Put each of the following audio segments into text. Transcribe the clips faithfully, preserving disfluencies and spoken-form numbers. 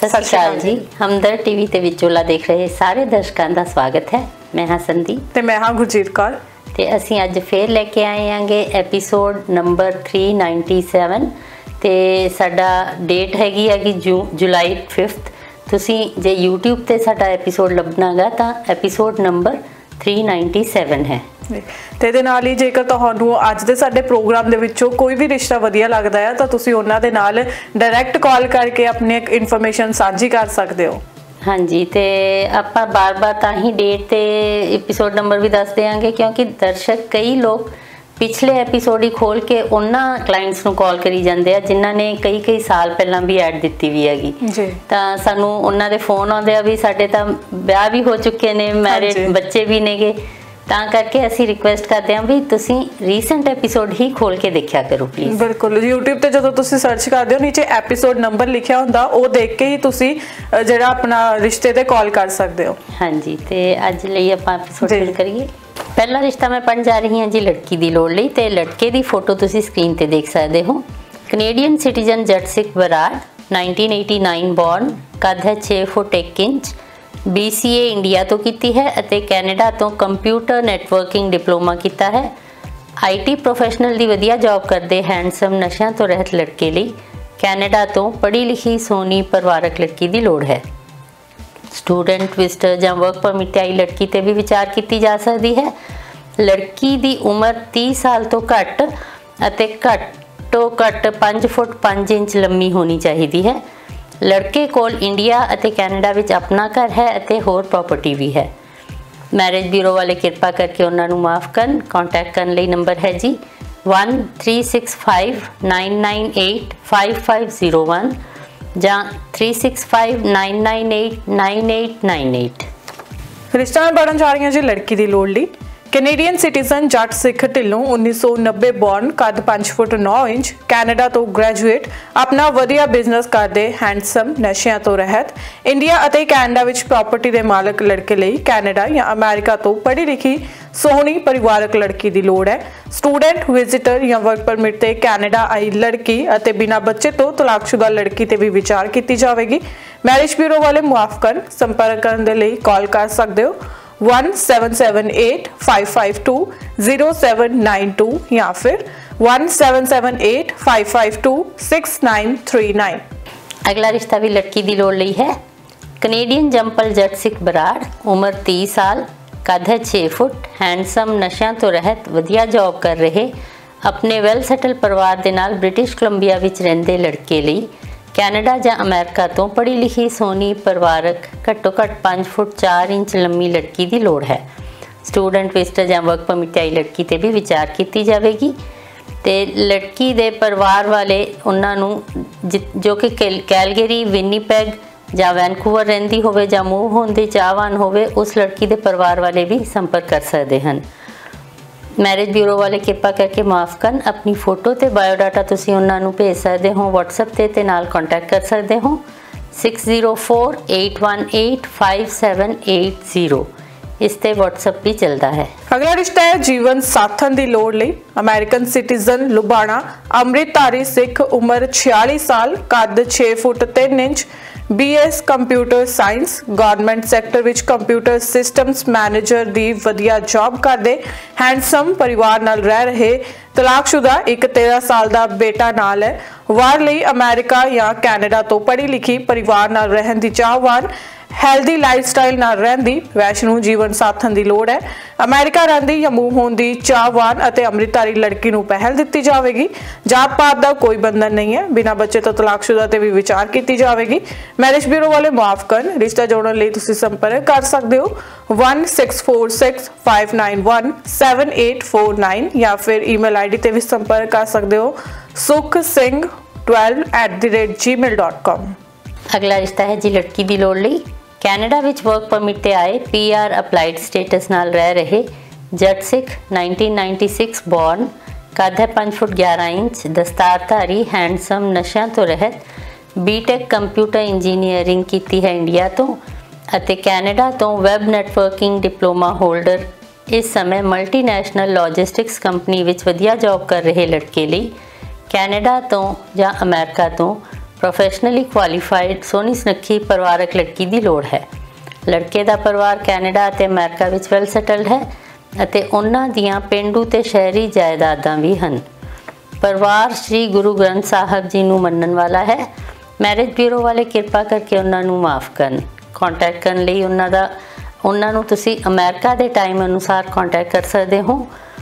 सत श्री अकाल जी। हमदर्द टीवी ते विचोला देख रहे सारे दर्शकों का स्वागत है। मैं हाँ संदीप ते मैं हाँ गुरजीत कौर ते असी अज फिर लेके आए आंगे episode number three ninety seven ते साडा डेट हैगी है कि जू जुलाई फिफ्थ। तुसी जे यूट्यूब ते साडा एपीसोड लभनागा तां episode number three ninety seven है। ਤੇ ਇਹਦੇ ਨਾਲ ਹੀ ਜੇਕਰ ਤੁਹਾਨੂੰ ਅੱਜ ਦੇ ਸਾਡੇ ਪ੍ਰੋਗਰਾਮ ਦੇ ਵਿੱਚੋਂ ਕੋਈ ਵੀ ਰਿਸ਼ਤਾ ਵਧੀਆ ਲੱਗਦਾ ਹੈ ਤਾਂ ਤੁਸੀਂ ਉਹਨਾਂ ਦੇ ਨਾਲ ਡਾਇਰੈਕਟ ਕਾਲ ਕਰਕੇ ਆਪਣੀ ਇਨਫੋਰਮੇਸ਼ਨ ਸਾਂਝੀ ਕਰ ਸਕਦੇ ਹੋ। हाँ जी, तो आप बार बार ताही डेट ते एपीसोड नंबर भी दस देंगे क्योंकि दर्शक कई लोग पिछले एपीसोड ही खोल के उन्होंने क्लाइंट्स नूं कॉल करी जाते हैं जिन्हों ने कई कई साल पहला भी ऐड दी भी हैगी तो सानू उन्होंने दे फोन आते हैं भी साडे तां ब्याह भी हो चुके ने, मैरिड बच्चे भी नेगे, ਤਾਂ ਕਰਕੇ ਅਸੀਂ ਰਿਕੁਐਸਟ ਕਰਦੇ ਹਾਂ ਵੀ ਤੁਸੀਂ ਰੀਸੈਂਟ ਐਪੀਸੋਡ ਹੀ ਖੋਲ ਕੇ ਦੇਖਿਆ ਕਰੋ ਪਲੀਜ਼। ਬਿਲਕੁਲ YouTube ਤੇ ਜਦੋਂ ਤੁਸੀਂ ਸਰਚ ਕਰਦੇ ਹੋ ਨੀਚੇ ਐਪੀਸੋਡ ਨੰਬਰ ਲਿਖਿਆ ਹੁੰਦਾ ਉਹ ਦੇਖ ਕੇ ਹੀ ਤੁਸੀਂ ਜਿਹੜਾ ਆਪਣਾ ਰਿਸ਼ਤੇ ਤੇ ਕਾਲ ਕਰ ਸਕਦੇ ਹੋ। ਹਾਂਜੀ, ਤੇ ਅੱਜ ਲਈ ਆਪਾਂ ਐਪੀਸੋਡ ਸ਼ੁਰੂ ਕਰੀਏ। ਪਹਿਲਾ ਰਿਸ਼ਤਾ ਮੈਂ ਪੜਨ ਜਾ ਰਹੀ ਹਾਂ ਜੀ ਲੜਕੀ ਦੀ ਲੋੜ ਲਈ ਤੇ ਲੜਕੇ ਦੀ ਫੋਟੋ ਤੁਸੀਂ ਸਕਰੀਨ ਤੇ ਦੇਖ ਸਕਦੇ ਹੋ। ਕੈਨੇਡੀਅਨ ਸਿਟੀਜ਼ਨ ਜਟਸਿਕ Brar nineteen eighty nine born, ਕੱਦ ਹੈ छे ਫੁੱਟ एक inch, B C A India तो की है ਅਤੇ ਕੈਨੇਡਾ ਤੋਂ ਕੰਪਿਊਟਰ ਨੈਟਵਰਕਿੰਗ ਡਿਪਲੋਮਾ ਕੀਤਾ ਹੈ। आई टी प्रोफैशनल ਦੀ ਵਧੀਆ ਜੌਬ ਕਰਦੇ ਹੈਂਡਸਮ ਨਸ਼ਿਆਂ ਤੋਂ ਰਹਿਤ ਲੜਕੇ ਲਈ ਕੈਨੇਡਾ ਤੋਂ ਪੜ੍ਹੀ ਲਿਖੀ ਸੋਹਣੀ ਪਰਿਵਾਰਕ ਲੜਕੀ ਦੀ ਲੋੜ ਹੈ। ਸਟੂਡੈਂਟ ਵਿਜ਼ਟਰ ਜਾਂ ਵਰਕ ਪਰਮਿਟ ਆਈ ਲੜਕੀ ਤੇ ਵੀ ਵਿਚਾਰ ਕੀਤੀ ਜਾ ਸਕਦੀ ਹੈ। ਲੜਕੀ ਦੀ ਉਮਰ तीस ਸਾਲ ਤੋਂ ਘੱਟ ਅਤੇ ਘੱਟੋ ਘੱਟ पाँच ਫੁੱਟ पाँच ਇੰਚ ਲੰਮੀ ਹੋਣੀ ਚਾਹੀਦੀ ਹੈ। लड़के कोल इंडिया ਅਤੇ ਕੈਨੇਡਾ ਵਿੱਚ ਆਪਣਾ ਘਰ ਹੈ ਅਤੇ ਹੋਰ ਪ੍ਰੋਪਰਟੀ ਵੀ ਹੈ। ਮੈਰਿਜ ਬਿਊਰੋ ਵਾਲੇ ਕਿਰਪਾ ਕਰਕੇ ਉਹਨਾਂ ਨੂੰ ਮਾਫ ਕਰਨ। ਕੰਟੈਕਟ ਕਰਨ ਲਈ ਨੰਬਰ ਹੈ ਜੀ one three six five nine nine eight five five zero one ਜਾਂ three six five nine nine eight nine eight nine eight। ਰਿਸ਼ਤਾ ਮੈਂ ਪੜਨ ਜਾ ਰਹੀ ਹਾਂ ਜੀ ਲੜਕੀ ਦੀ ਲੋੜ ਲਈ। ਕੈਨੇਡੀਅਨ ਸਿਟੀਜ਼ਨ ਜੱਟ ਸਿੱਖ ਢਿੱਲੋਂ उन्नीस सौ नब्बे ਬੋਰਨ, ਕੱਦ पाँच ਫੁੱਟ नौ ਇੰਚ, ਕੈਨੇਡਾ ਤੋਂ ਗ੍ਰੈਜੂਏਟ, ਆਪਣਾ ਵਧੀਆ ਬਿਜ਼ਨਸ ਕਰਦੇ, ਹੈਂਡਸਮ, ਨਸ਼ਿਆਂ ਤੋਂ ਰਹਿਤ, ਇੰਡੀਆ ਅਤੇ ਕੈਨੇਡਾ ਵਿੱਚ ਪ੍ਰਾਪਰਟੀ ਦੇ ਮਾਲਕ ਲੜਕੇ ਲਈ ਕੈਨੇਡਾ ਜਾਂ ਅਮਰੀਕਾ ਤੋਂ ਪੜ੍ਹੀ ਲਿਖੀ ਸੋਹਣੀ ਪਰਿਵਾਰਕ ਲੜਕੀ ਦੀ ਲੋੜ ਹੈ। ਸਟੂਡੈਂਟ, ਵਿਜ਼ਿਟਰ ਜਾਂ ਵਰਕ ਪਰਮਿਟ ਤੇ ਕੈਨੇਡਾ ਆਈ ਲੜਕੀ ਅਤੇ ਬਿਨਾਂ ਬੱਚੇ ਤੋਂ ਤਲਾਕਸ਼ੁਦਾ ਲੜਕੀ ਤੇ ਵੀ ਵਿਚਾਰ ਕੀਤੀ ਜਾਵੇਗੀ। ਮੈਰਿਜ ਬਿਊਰੋ ਵਾਲੇ ਮੁਆਫ ਕਰਨ। ਸੰਪਰਕ ਕਰਨ ਦੇ ਲਈ ਕਾਲ ਕਰ ਸਕਦੇ ਹੋ one seven seven eight five five two zero seven nine two या फिर one seven seven eight five five two six nine three nine। अगला रिश्ता भी लड़की दी लोड़ ਲਈ है। कनेडियन जंपल जट सिख बराड़, उम्र तीस साल, कद है छे फुट, हैंडसम, नशिਆਂ ਤੋਂ ਰਹਿਤ, ਵਧੀਆ ਜੌਬ ਕਰ ਰਹੇ, ਆਪਣੇ ਵੈਲ ਸੈਟਲ ਪਰਿਵਾਰ ਦੇ ਨਾਲ ਬ੍ਰਿਟਿਸ਼ ਕੋਲੰਬੀਆ ਵਿੱਚ ਰਹਿੰਦੇ ਲੜਕੇ ਲਈ ਕੈਨੇਡਾ ਜਾਂ ਅਮਰੀਕਾ ਤੋਂ ਪੜ੍ਹੀ ਲਿਖੀ ਸੋਹਣੀ ਪਰਿਵਾਰਕ ਘੱਟੋ ਘੱਟ पाँच ਫੁੱਟ चार ਇੰਚ ਲੰਮੀ ਲੜਕੀ ਦੀ ਲੋੜ ਹੈ। ਸਟੂਡੈਂਟ, ਵਿਜ਼ਟਰ ਜਾਂ ਵਰਕ ਪਰਮਿਟ ਆਈ ਲੜਕੀ ਤੇ ਵੀ ਵਿਚਾਰ ਕੀਤੀ ਜਾਵੇਗੀ ਤੇ ਲੜਕੀ ਦੇ ਪਰਿਵਾਰ ਵਾਲੇ ਉਹਨਾਂ ਨੂੰ ਜੋ ਕਿ ਕੈਲਗਰੀ, ਵਿਨੀਪੈਗ ਜਾਂ ਵੈਨਕੂਵਰ ਰਹਿੰਦੀ ਹੋਵੇ ਜਾਂ ਮੂਵ ਹੋਣ ਦੀ ਚਾਹਵਾਨ ਹੋਵੇ ਉਸ ਲੜਕੀ ਦੇ ਪਰਿਵਾਰ ਵਾਲੇ ਵੀ ਸੰਪਰਕ ਕਰ ਸਕਦੇ ਹਨ। मैरिज ब्यूरो वाले कृपा करके माफ़ कर अपनी फोटो ते बायोडाटा तुसी उन्हां नूं भेज सकते हो व्हाट्सएप ते ते नाल कॉन्टैक्ट कर सकते हो six zero four eight one eight five seven eight zero. इस ते व्हाट्सएप भी चलता है। अगला रिश्ता है जीवन साथन दी लोड़ लई। अमेरिकन सिटीजन लुबाना, अमृतधारी सिख, उम्र छियाली साल, कद छे फुट तीन inch, B S computer science, government sector विच कंप्यूटर सिस्टम्स मैनेजर दी वधिया जॉब करदे, हैंडसम, परिवार नाल रह रहे, तलाकशुदा, एक तेरह साल दा बेटा नाल है, वार लई अमेरिका या कैनेडा तो पढ़ी लिखी परिवार नाल रहन दी चाहवान, ਹੈਲਦੀ ਲਾਈਫ ਸਟਾਈਲ ਨਾਲ ਰਹਿੰਦੀ, ਵੈਸ਼ਨੂ ਜੀਵਨ ਸਾਥਣ ਦੀ ਲੋੜ ਹੈ। ਅਮਰੀਕਾ ਰਹਿੰਦੀ ਜਾਂ ਮੂਵ ਹੋਣ ਦੀ ਚਾਹਵਾਨ ਅਤੇ ਅੰਮ੍ਰਿਤਧਾਰੀ ਲੜਕੀ ਨੂੰ ਪਹਿਲ ਦਿੱਤੀ ਜਾਵੇਗੀ। ਜਾਤ ਪਾਤ ਦਾ ਕੋਈ ਬੰਧਨ ਨਹੀਂ ਹੈ। ਬਿਨਾਂ ਬੱਚੇ ਤੋਂ ਤਲਾਕਸ਼ੁਦਾ ਤੇ ਵੀ ਵਿਚਾਰ ਕੀਤੀ ਜਾਵੇਗੀ। ਮੈਰਿਜ ਬਿਊਰੋ ਵਾਲੇ ਮਾਫ ਕਰਨ। ਰਿਸ਼ਤਾ ਜੋੜਨ ਲਈ ਤੁਸੀਂ ਸੰਪਰਕ ਕਰ ਸਕਦੇ ਹੋ one six four six five nine one seven eight four nine ਜਾਂ ਫਿਰ ਈਮੇਲ ਆਈਡੀ ਤੇ ਵੀ ਸੰਪਰਕ ਕਰ ਸਕਦੇ ਹੋ ਸੁਖ Singh twelve at the rate gmail dot com। ਅਗਲਾ ਰਿਸ਼ਤਾ ਹੈ ਜੀ ਲੜਕੀ ਦੀ ਲੋੜ ਲਈ। ਕੈਨੇਡਾ ਵਿੱਚ ਵਰਕ ਪਰਮਿਟ ਤੇ ਆਏ, ਪੀ ਆਰ ਅਪਲਾਈਡ ਸਟੇਟਸ ਨਾਲ ਰਹਿ ਰਹੇ Jat Sikh, nineteen ninety six born, ਕੱਦ ਹੈ पाँच ਫੁੱਟ ग्यारह ਇੰਚ, ਦਸਤਾਰਧਾਰੀ, ਹੈਂਡਸਮ, ਨਸ਼ਿਆਂ ਤੋਂ ਰਹਿਤ, ਬੀਟੈਕ ਕੰਪਿਊਟਰ ਇੰਜੀਨੀਅਰਿੰਗ ਕੀਤੀ ਹੈ ਇੰਡੀਆ ਤੋਂ ਅਤੇ ਕੈਨੇਡਾ ਤੋਂ ਵੈਬ ਨੈਟਵਰਕਿੰਗ ਡਿਪਲੋਮਾ ਹੋਲਡਰ। ਇਸ ਸਮੇਂ ਮਲਟੀਨੈਸ਼ਨਲ ਲੌਜਿਸਟਿਕਸ ਕੰਪਨੀ ਵਿੱਚ ਵਧੀਆ ਜੌਬ ਕਰ ਰਹੇ ਲੜਕੇ ਲਈ ਕੈਨੇਡਾ ਤੋਂ ਜਾਂ ਅਮਰੀਕਾ ਤੋਂ प्रोफैशनली क्वालीफाइड सोहनी सुनੱਖੀ ਪਰਿਵਾਰਕ ਲੜਕੀ ਦੀ ਲੋੜ ਹੈ। ਲੜਕੇ ਦਾ ਪਰਿਵਾਰ ਕੈਨੇਡਾ ਅਤੇ ਅਮਰੀਕਾ ਵਿੱਚ ਵੈਲ ਸੈਟਲਡ ਹੈ ਅਤੇ ਉਹਨਾਂ ਦੀਆਂ ਪਿੰਡੂ ਤੇ ਸ਼ਹਿਰੀ ਜਾਇਦਾਦਾਂ ਵੀ ਹਨ। ਪਰਿਵਾਰ ਸ਼੍ਰੀ ਗੁਰੂ ਗ੍ਰੰਥ ਸਾਹਿਬ ਜੀ ਨੂੰ ਮੰਨਣ ਵਾਲਾ ਹੈ। ਮੈਰਿਜ ਬਿਊਰੋ ਵਾਲੇ ਕਿਰਪਾ ਕਰਕੇ ਉਹਨਾਂ ਨੂੰ ਮਾਫ ਕਰਨ। ਕੰਟੈਕਟ ਕਰਨ ਲਈ ਉਹਨਾਂ ਦਾ ਉਹਨਾਂ ਨੂੰ ਤੁਸੀਂ ਅਮਰੀਕਾ ਦੇ ਟਾਈਮ ਅਨੁਸਾਰ ਕੰਟੈਕਟ ਕਰ ਸਕਦੇ ਹੋ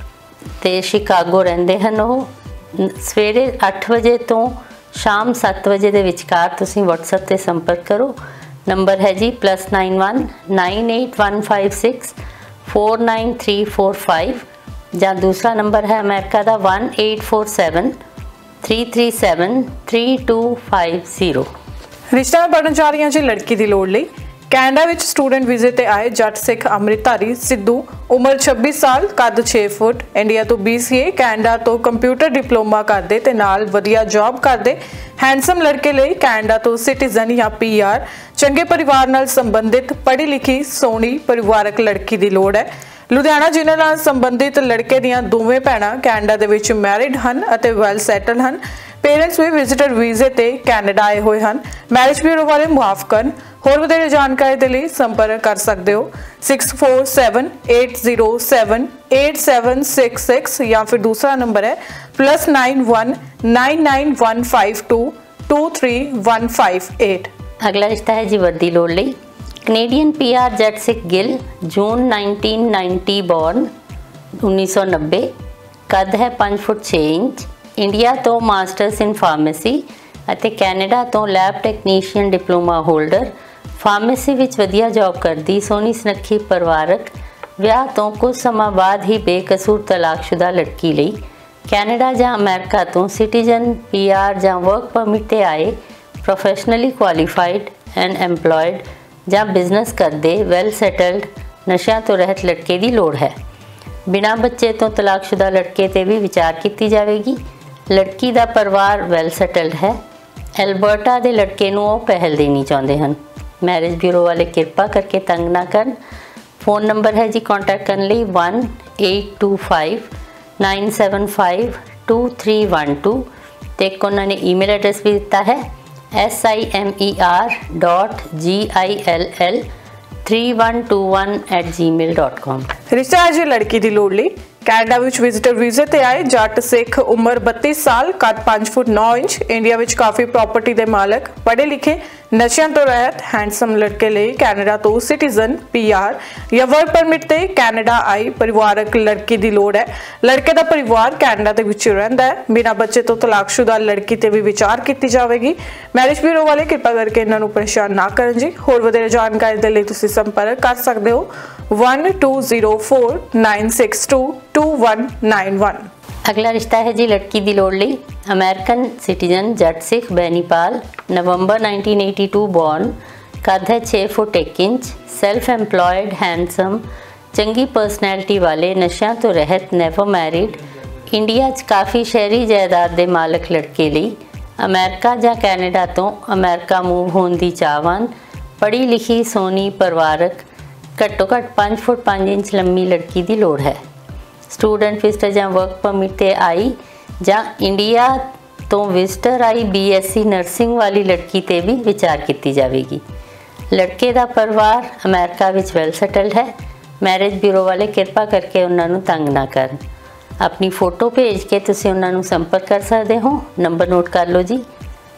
ਤੇ ਸ਼ਿਕਾਗੋ ਰਹਿੰਦੇ ਹਨ। ਉਹ ਸਵੇਰੇ ਅੱਠ ਵਜੇ ਤੋਂ ਸ਼ਾਮ ਸੱਤ ਵਜੇ ਦੇ ਵਿਚਕਾਰ ਤੁਸੀਂ WhatsApp ਤੇ ਸੰਪਰਕ ਕਰੋ। ਨੰਬਰ ਹੈ ਜੀ plus nine one nine eight one five six four nine three four five ਜਾਂ ਦੂਸਰਾ ਨੰਬਰ ਹੈ ਅਮਰੀਕਾ ਦਾ one eight four seven three three seven three two five zero. ਰਿਸ਼ਤਾ ਬਣਨ ਜਾ ਰਹੀਆਂ ਜੀ ਲੜਕੀ ਦੀ ਲੋੜ ਲਈ। ਕੈਨੇਡਾ ਵਿੱਚ ਸਟੂਡੈਂਟ ਵੀਜ਼ੇ ਤੇ ਆਏ ਜੱਟ ਸਿੱਖ ਅੰਮ੍ਰਿਤਧਾਰੀ ਸਿੱਧੂ, ਉਮਰ ਛੱਬੀ ਸਾਲ, ਕੱਦ ਛੇ ਫੁੱਟ, ਇੰਡੀਆ ਤੋਂ B C A, ਕੈਨੇਡਾ ਤੋਂ ਕੰਪਿਊਟਰ ਡਿਪਲੋਮਾ ਕਰਦੇ ਤੇ ਨਾਲ ਵਧੀਆ ਜੌਬ ਕਰਦੇ ਹੈਂਡਸਮ ਲੜਕੇ ਲਈ ਕੈਨੇਡਾ ਤੋਂ ਸਿਟੀਜ਼ਨ ਜਾਂ P R ਚੰਗੇ ਪਰਿਵਾਰ ਨਾਲ ਸੰਬੰਧਿਤ ਪੜ੍ਹੀ ਲਿਖੀ ਸੋਹਣੀ ਪਰਿਵਾਰਕ ਲੜਕੀ ਦੀ ਲੋੜ ਹੈ। ਲੁਧਿਆਣਾ ਜ਼ਿਲ੍ਹੇ ਨਾਲ ਸੰਬੰਧਿਤ ਲੜਕੇ ਦੀਆਂ ਦੋਵੇਂ ਭੈਣਾਂ ਕੈਨੇਡਾ ਦੇ ਵਿੱਚ ਮੈਰਿਡ ਹਨ ਅਤੇ ਵੈਲ ਸੈਟਲ ਹਨ। ਪੇਰੈਂਟਸ ਵੀ ਵਿਜ਼ਿਟਰ ਵੀਜ਼ੇ ਤੇ ਕੈਨੇਡਾ ਆਏ ਹੋਏ ਹਨ। ਮੈਰਿਜ ਬਿਊਰੋ ਵਾਲੇ ਮੁਆਫ ਕਰਨ। ਹੋਰ ਵਧੇਰੇ ਜਾਣਕਾਰੀ ਦੇ ਲਈ ਸੰਪਰਕ ਕਰ ਸਕਦੇ ਹੋ six four seven eight zero seven eight seven six six ਜਾਂ ਫਿਰ ਦੂਸਰਾ ਨੰਬਰ ਹੈ plus nine one nine nine one five two two three one five eight. अगला रिश्ता है जी वर्दी लोड़ ਲਈ Canadian P R Jat Sikh Gill, June nineteen ninety born उन्नीस सौ नब्बे, कद है पाँच फुट छे इंच, इंडिया तो मास्टर्स इन फार्मेसी ਅਤੇ ਕੈਨੇਡਾ ਤੋਂ lab technician diploma holder. Pharmacy ਵਿੱਚ ਵਧੀਆ ਜੌਬ ਕਰਦੀ ਸੋਹਣੀ ਸੁਨੱਖੀ ਪਰਿਵਾਰਕ ਵਿਆਹ ਤੋਂ ਕੁਝ ਸਮਾਂ ਬਾਅਦ ਹੀ ਬੇਕਸੂਰ ਤਲਾਕਸ਼ੁਦਾ ਲੜਕੀ ਲਈ ਕੈਨੇਡਾ ਜਾਂ ਅਮਰੀਕਾ ਤੋਂ ਸਿਟੀਜ਼ਨ P R ਜਾਂ ਵਰਕ ਪਰਮਿਟ ਤੇ ਆਏ ਪ੍ਰੋਫੈਸ਼ਨਲੀ ਕੁਆਲੀਫਾਈਡ ਐਂਡ ਐਮਪਲੋਇਡ ਜਾਂ ਬਿਜ਼ਨਸ ਕਰਦੇ ਵੈਲ ਸੈਟਲਡ ਨਸ਼ਿਆਂ ਤੋਂ ਰਹਿਤ ਲੜਕੇ ਦੀ ਲੋੜ ਹੈ। ਬਿਨਾਂ ਬੱਚੇ ਤੋਂ ਤਲਾਕਸ਼ੁਦਾ ਲੜਕੇ ਤੇ ਵੀ ਵਿਚਾਰ ਕੀਤੀ ਜਾਵੇਗੀ। ਲੜਕੀ ਦਾ ਪਰਿਵਾਰ ਵੈਲ ਸੈਟਲਡ ਹੈ। ਐਲਬਰਟਾ ਦੇ ਲੜਕੇ ਨੂੰ ਉਹ ਪਹਿਲ ਦੇਣੀ ਚਾਹੁੰਦੇ ਹਨ। ਮੈਰਿਜ ਬਿਊਰੋ ਵਾਲੇ ਕਿਰਪਾ ਕਰਕੇ ਤੰਗ ਨਾ ਕਰਨ। ਫੋਨ ਨੰਬਰ ਹੈ ਜੀ ਕੰਟੈਕਟ ਕਰਨ ਲਈ one eight two five nine seven five two three one two ਤੇ ਇੱਕ ਉਹਨਾਂ ਨੇ ਈਮੇਲ ਐਡਰੈਸ ਵੀ ਦਿੱਤਾ ਹੈ S I M E R dot G I L L three one two one eight ji mail dot com. ਰਿਸ਼ਤਾ ਹੈ ਜੀ ਲੜਕੀ ਦੀ ਲੋੜ ਲਈ। ਕੈਨੇਡਾ ਵਿੱਚ ਵਿਜ਼ਿਟਰ ਵੀਜ਼ੇ ਤੇ ਆਏ ਜੱਟ ਸਿੱਖ, ਉਮਰ ਬੱਤੀ ਸਾਲ, ਕੱਦ ਪੰਜ ਫੁੱਟ ਨੌ ਇੰਚ, ਇੰਡੀਆ ਵਿੱਚ ਕਾਫੀ ਪ੍ਰਾਪਰਟੀ ਦੇ ਮਾਲਕ, ਪੜ੍ਹੇ ਲਿਖੇ, ਨਸ਼ਿਆਂ ਤੋਂ ਰਹਿਤ ਹੈਂਡਸਮ ਲੜਕੇ ਲਈ ਕੈਨੇਡਾ ਤੋਂ ਸਿਟੀਜ਼ਨ P R ਜਾਂ ਵਰਕ ਪਰਮਿਟ ਤੇ ਕੈਨੇਡਾ ਆਈ ਪਰਿਵਾਰਕ ਲੜਕੀ ਦੀ ਲੋੜ ਹੈ। ਲੜਕੇ ਦਾ ਪਰਿਵਾਰ ਕੈਨੇਡਾ ਦੇ ਵਿੱਚ ਰਹਿੰਦਾ ਹੈ। ਬਿਨਾਂ ਬੱਚੇ ਤੋਂ ਤਲਾਕਸ਼ੁਦਾ ਲੜਕੀ ਤੇ ਵੀ ਵਿਚਾਰ ਕੀਤੀ ਜਾਵੇਗੀ। ਮੈਰਿਜ ਬਿਊਰੋ ਵਾਲੇ ਕਿਰਪਾ ਕਰਕੇ ਇਹਨਾਂ ਨੂੰ ਪਰੇਸ਼ਾਨ ਨਾ ਕਰਨ ਜੀ। ਹੋਰ ਵਧੇਰੇ ਜਾਣਕਾਰੀ ਦੇ ਲਈ ਤੁਸੀਂ ਸੰਪਰਕ ਕਰ ਸਕਦੇ ਹੋ one two zero four nine six two two one nine one. अगला रिश्ता है जी लड़की दी लोड़ ਲਈ American citizen Jat Sikh Bainipal, November nineteen eighty two born, कद है छे फुट एक इंच, सेल्फ एम्प्लॉयड, हैंडसम, चंगी पर्सनैलिटी वाले, नशਿਆਂ ਤੋਂ ਰਹਿਤ, ਨੈਵਰ ਮੈਰਿਡ, ਇੰਡੀਆ 'ਚ ਕਾਫੀ ਸ਼ਹਿਰੀ ਜਾਇਦਾਦ ਦੇ ਮਾਲਕ ਲੜਕੇ ਲਈ ਅਮਰੀਕਾ ਜਾਂ ਕੈਨੇਡਾ ਤੋਂ ਅਮਰੀਕਾ ਮੂਵ ਹੋਣ ਦੀ ਚਾਹਵਾਨ, ਪੜ੍ਹੀ ਲਿਖੀ ਸੋਹਣੀ ਪਰਿਵਾਰਕ ਘੱਟੋ ਘੱਟ पाँच फुट पाँच इंच लंबी लड़की की लोड़ है। स्टूडेंट विजिटर ਜਾਂ वर्क परमिट ਤੇ आई ਜਾਂ इंडिया तो विजिटर आई B S c नर्सिंग वाली लड़की ਤੇ भी विचार की जाएगी। लड़के का परिवार अमेरिका ਵਿੱਚ वैल सैटल्ड है। मैरिज ब्यूरो वाले कृपा करके उन्होंने तंग ना कर। अपनी फोटो भेज के तुसीं उन्होंने संपर्क कर सकते हो। नंबर नोट कर लो जी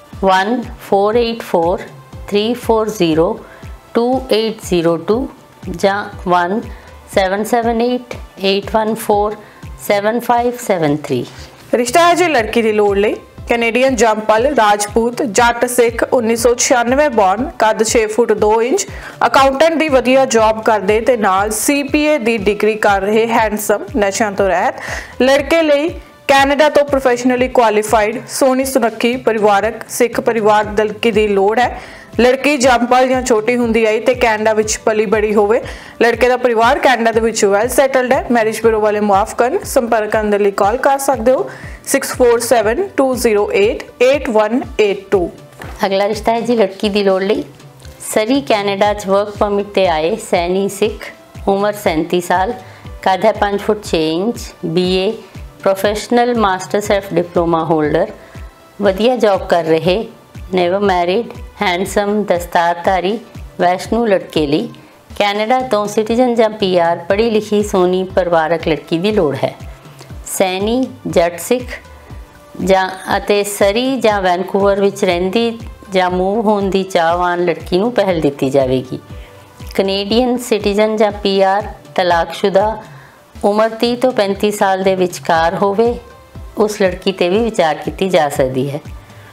one four eight four three four zero two eight zero two ਜਾਂ one seven seven eight eight one four seven five seven three. ਰਿਸ਼ਤਾ ਹੈ ਜੀ ਲੜਕੀ ਦੀ ਲੋੜ ਲਈ। ਕੈਨੇਡੀਅਨ ਜੰਪਲ ਰਾਜਪੂਤ ਜੱਟ ਸਿੱਖ, उन्नीस सौ छियानवे ਬੌਰਨ, ਕੱਦ छे ਫੁੱਟ दो ਇੰਚ, ਅਕਾਊਂਟੈਂਟ ਦੀ ਵਧੀਆ ਜੌਬ ਕਰਦੇ ਤੇ ਨਾਲ C P A ਦੀ ਡਿਗਰੀ ਕਰ ਰਹੇ ਹੈਂਡਸਮ, ਨਸ਼ਿਆਂ ਤੋਂ ਰਹਿਤ ਲੜਕੇ ਲਈ ਕੈਨੇਡਾ ਤੋਂ ਪ੍ਰੋਫੈਸ਼ਨਲੀ ਕੁਆਲੀਫਾਈਡ ਸੋਹਣੀ ਸੁਨੱਖੀ ਪਰਿਵਾਰਕ ਸਿੱਖ ਪਰਿਵਾਰ ਲੜਕੀ ਦੀ ਲੋੜ ਹੈ। ਲੜਕੀ ਜੰਪਲ ਜਾਂ ਛੋਟੀ ਹੁੰਦੀ ਆਈ ਤੇ ਕੈਨੇਡਾ ਵਿੱਚ ਪਲੀ ਬੜੀ ਹੋਵੇ। ਲੜਕੇ ਦਾ ਪਰਿਵਾਰ ਕੈਨੇਡਾ ਦੇ ਵਿੱਚ ਵੈਲ ਸੈਟਲਡ ਹੈ। ਮੈਰਿਜ ਬਿਊਰੋ ਵਾਲੇ ਮੁਆਫ ਕਰਨ। ਸੰਪਰਕ ਕਰਨ ਦੇ ਲਈ ਕਾਲ ਕਰ ਸਕਦੇ ਹੋ six four seven two zero eight eight one eight two. अगला रिश्ता है जी लड़की की लोड़ ਲਈ सरी कैनेडा च वर्क परमिट ਤੇ ਆਏ सैनी सिख, उम्र सैंती साल, कद है पाँच फुट छे inch, B A professional master chef diploma holder, ਵਧੀਆ जॉब कर रहे, ਨੇਵਰ ਮੈਰਿਡ, ਹੈਂਡਸਮ, ਦਸਤਾਰਧਾਰੀ ਵੈਸ਼ਨੂ ਲੜਕੇ ਲਈ ਕੈਨੇਡਾ ਤੋਂ ਸਿਟੀਜ਼ਨ ਜਾਂ ਪੀ ਆਰ ਪੜ੍ਹੀ ਲਿਖੀ ਸੋਹਣੀ ਪਰਿਵਾਰਕ ਲੜਕੀ ਦੀ ਲੋੜ ਹੈ। ਸੈਣੀ, ਜੱਟ ਸਿੱਖ ਜਾਂ ਅਤੇ ਸਰੀ ਜਾਂ ਵੈਨਕੂਵਰ ਵਿੱਚ ਰਹਿੰਦੀ ਜਾਂ ਮੂਵ ਹੋਣ ਦੀ ਚਾਹਵਾਨ ਲੜਕੀ ਨੂੰ ਪਹਿਲ ਦਿੱਤੀ ਜਾਵੇਗੀ। ਕੈਨੇਡੀਅਨ ਸਿਟੀਜ਼ਨ ਜਾਂ ਪੀ ਆਰ, ਤਲਾਕਸ਼ੁਦਾ, ਉਮਰ ਤੀਹ ਤੋਂ ਪੈਂਤੀ ਸਾਲ ਦੇ ਵਿਚਕਾਰ ਹੋਵੇ, ਉਸ ਲੜਕੀ ਤੇ ਵੀ ਵਿਚਾਰ ਕੀਤੀ ਜਾ ਸਕਦੀ ਹੈ।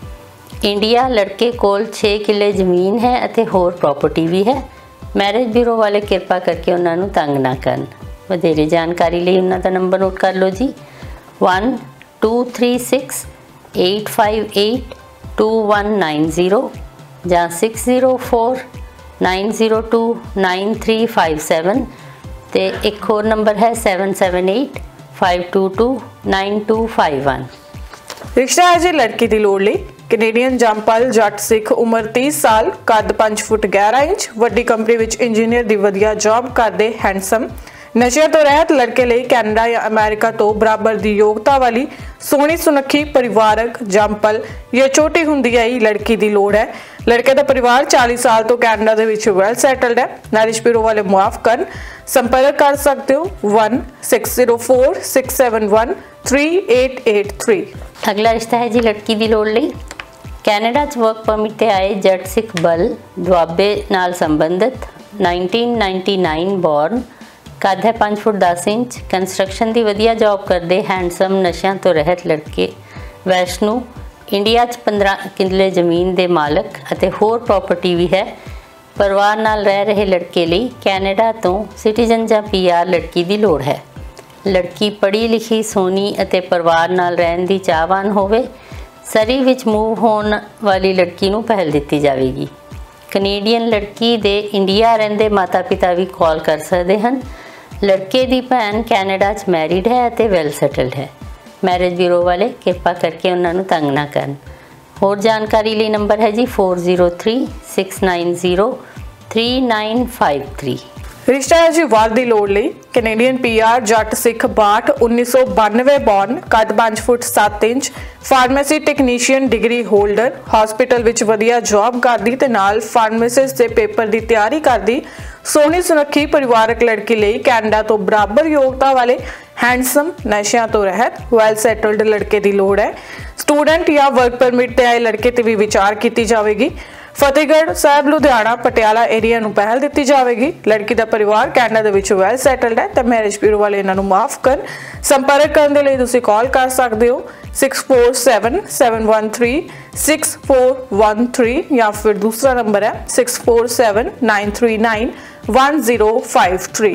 ਇੰਡੀਆ, ਲੜਕੇ ਕੋਲ ਛੇ ਕਿੱਲੇ ਜ਼ਮੀਨ ਹੈ ਅਤੇ ਹੋਰ ਪ੍ਰਾਪਰਟੀ ਵੀ ਹੈ। ਮੈਰਿਜ ਬਿਊਰੋ ਵਾਲੇ ਕਿਰਪਾ ਕਰਕੇ ਉਹਨਾਂ ਨੂੰ ਤੰਗ ਨਾ ਕਰਨ। ਵਧੇਰੇ ਜਾਣਕਾਰੀ ਲਈ ਉਹਨਾਂ ਦਾ ਨੰਬਰ ਨੋਟ ਕਰ ਲਓ ਜੀ, one two three six eight five eight two one nine zero ਜਾਂ six zero four nine zero two nine three five seven ਤੇ ਇੱਕ ਹੋਰ ਨੰਬਰ ਹੈ seven seven eight five two two nine two five one। ਰਿਸ਼ਤਾ ਹੈ ਜੀ ਲੜਕੀ ਦੀ ਲੋੜ ਲਈ ਕੈਨੇਡੀਅਨ ਜੰਪਲ, ਜੱਟ ਸਿੱਖ, ਉਮਰ ਤੀਹ ਸਾਲ, ਕੱਦ ਪੰਜ ਫੁੱਟ ਗਿਆਰਾਂ ਇੰਚ, ਵੱਡੀ ਕੰਪਨੀ ਵਿੱਚ ਇੰਜੀਨੀਅਰ ਦੀ ਵਧੀਆ ਜੌਬ ਕਰਦੇ, ਹੈਂਡਸਮ, ਨਸ਼ਿਆਂ ਤੋਂ ਰਹਿਤ ਲੜਕੇ ਲਈ ਕੈਨੇਡਾ ਜਾਂ ਅਮਰੀਕਾ ਤੋਂ ਬਰਾਬਰ ਦੀ ਯੋਗਤਾ ਵਾਲੀ ਸੋਹਣੀ ਸੁਨੱਖੀ ਪਰਿਵਾਰਕ ਜੰਪਲ ਜਾਂ ਛੋਟੀ ਹੁੰਦੀ ਆਈ ਲੜਕੀ ਦੀ ਲੋੜ ਹੈ। ਲੜਕੇ ਦਾ ਪਰਿਵਾਰ ਚਾਲੀ ਸਾਲ ਤੋਂ ਕੈਨੇਡਾ ਦੇ ਵਿੱਚ ਵੈਲ ਸੈਟਲਡ ਹੈ। ਮੈਰਿਜ ਬਿਊਰੋ ਵਾਲੇ ਮੁਆਫ ਕਰਨ ਸੰਪਰਕ ਕਰ ਸਕਦੇ ਹੋ one six zero four six seven one three eight eight three। ਅਗਲਾ ਰਿਸ਼ਤਾ ਹੈ ਜੀ ਲੜਕੀ ਦੀ ਲੋੜ ਲਈ ਕੈਨੇਡਾ 'ਚ ਵਰਕ ਪਰਮਿਟ ਤੇ ਆਏ ਜੱਟ ਸਿੱਖ ਬਲ ਦੁਆਬੇ ਨਾਲ ਸੰਬੰਧਿਤ nineteen ninety-nine ਬੋਰਨ, ਕੱਦ ਹੈ ਪੰਜ ਫੁੱਟ ਦਸ ਇੰਚ, ਕੰਸਟਰਕਸ਼ਨ ਦੀ ਵਧੀਆ ਜੌਬ ਕਰਦੇ, ਹੈਂਡਸਮ, ਨਸ਼ਿਆਂ ਤੋਂ ਰਹਿਤ ਲੜਕੇ, ਵੈਸ਼ਨੂ, ਇੰਡੀਆ 'ਚ ਪੰਦਰਾਂ ਕਿੱਲੇ ਜ਼ਮੀਨ ਦੇ ਮਾਲਕ ਅਤੇ ਹੋਰ ਪ੍ਰਾਪਰਟੀ ਵੀ ਹੈ। ਪਰਿਵਾਰ ਨਾਲ ਰਹਿ ਰਹੇ ਲੜਕੇ ਲਈ ਕੈਨੇਡਾ ਤੋਂ ਸਿਟੀਜ਼ਨ ਜਾਂ ਪੀ ਆਰ ਲੜਕੀ ਦੀ ਲੋੜ ਹੈ। ਲੜਕੀ ਪੜ੍ਹੀ ਲਿਖੀ, ਸੋਹਣੀ ਅਤੇ ਪਰਿਵਾਰ ਨਾਲ ਰਹਿਣ ਦੀ ਚਾਹਵਾਨ ਹੋਵੇ। ਸਰੀ ਵਿੱਚ ਮੂਵ ਹੋਣ ਵਾਲੀ ਲੜਕੀ ਨੂੰ ਪਹਿਲ ਦਿੱਤੀ ਜਾਵੇਗੀ। ਕੈਨੇਡੀਅਨ ਲੜਕੀ ਦੇ ਇੰਡੀਆ ਰਹਿੰਦੇ ਮਾਤਾ ਪਿਤਾ ਵੀ ਕਾਲ ਕਰ ਸਕਦੇ ਹਨ। ਲੜਕੇ ਦੀ ਭੈਣ ਕੈਨੇਡਾ 'ਚ ਮੈਰਿਡ ਹੈ ਅਤੇ ਵੈਲ ਸੈਟਲਡ ਹੈ। ਮੈਰਿਜ ਬਿਊਰੋ ਵਾਲੇ ਕਿਰਪਾ ਕਰਕੇ ਉਹਨਾਂ ਨੂੰ ਤੰਗ ਨਾ ਕਰਨ। ਹੋਰ ਜਾਣਕਾਰੀ ਲਈ ਨੰਬਰ ਹੈ ਜੀ four zero three six nine zero three nine five three। ਰਿਸ਼ਤਾ ਹੈ ਜੀ ਵਾਰ ਦੀ ਲੋੜ ਲਈ ਕੈਨੇਡੀਅਨ ਪੀ ਆਰ, ਜੱਟ ਸਿੱਖ, ਬਾਹਠ, ਉੱਨੀ ਸੌ ਬਾਨਵੇਂ ਬੋਰਨ, ਕੱਦ ਪੰਜ ਫੁੱਟ ਸੱਤ inch, pharmacy technician degree holder, hospital ਵਿੱਚ ਵਧੀਆ ਜੌਬ ਕਰਦੀ ਤੇ ਨਾਲ ਫਾਰਮਾਸਿਸਟ ਦੇ ਪੇਪਰ ਦੀ ਤਿਆਰੀ ਕਰਦੀ, ਸੋਹਣੀ ਸੁਨੱਖੀ ਪਰਿਵਾਰਕ ਲੜਕੀ ਲਈ ਕੈਨੇਡਾ ਤੋਂ ਬਰਾਬਰ ਯੋਗਤਾ ਵਾਲੇ, ਹੈਂਡਸਮ, ਨਸ਼ਿਆਂ ਤੋਂ ਰਹਿਤ, ਵੈਲ ਸੈਟਲਡ ਲੜਕੇ ਦੀ ਲੋੜ ਹੈ। ਸਟੂਡੈਂਟ ਜਾਂ ਵਰਕ ਪਰਮਿਟ ਤੇ ਆਏ ਲੜਕੇ ਤੇ ਵੀ ਵਿਚਾਰ ਕੀਤੀ ਜਾਵੇਗੀ। ਫਤਿਹਗੜ੍ਹ ਸਾਹਿਬ, ਲੁਧਿਆਣਾ, ਪਟਿਆਲਾ ਏਰੀਆ ਨੂੰ ਪਹਿਲ ਦਿੱਤੀ ਜਾਵੇਗੀ। ਲੜਕੀ ਦਾ ਪਰਿਵਾਰ ਕੈਨੇਡਾ ਦੇ ਵਿੱਚ ਵੈਲ ਸੈਟਲਡ ਹੈ ਤੇ ਮੈਰਿਜ ਬਿਊਰੋ ਵਾਲੇ ਇਹਨਾਂ ਨੂੰ ਮਾਫ ਕਰਨ। ਸੰਪਰਕ ਕਰਨ ਦੇ ਲਈ ਤੁਸੀਂ ਕਾਲ ਕਰ ਸਕਦੇ ਹੋ six four seven seven one three six four one three ਜਾਂ ਫਿਰ ਦੂਸਰਾ ਨੰਬਰ ਹੈ six four seven nine three nine one zero five three।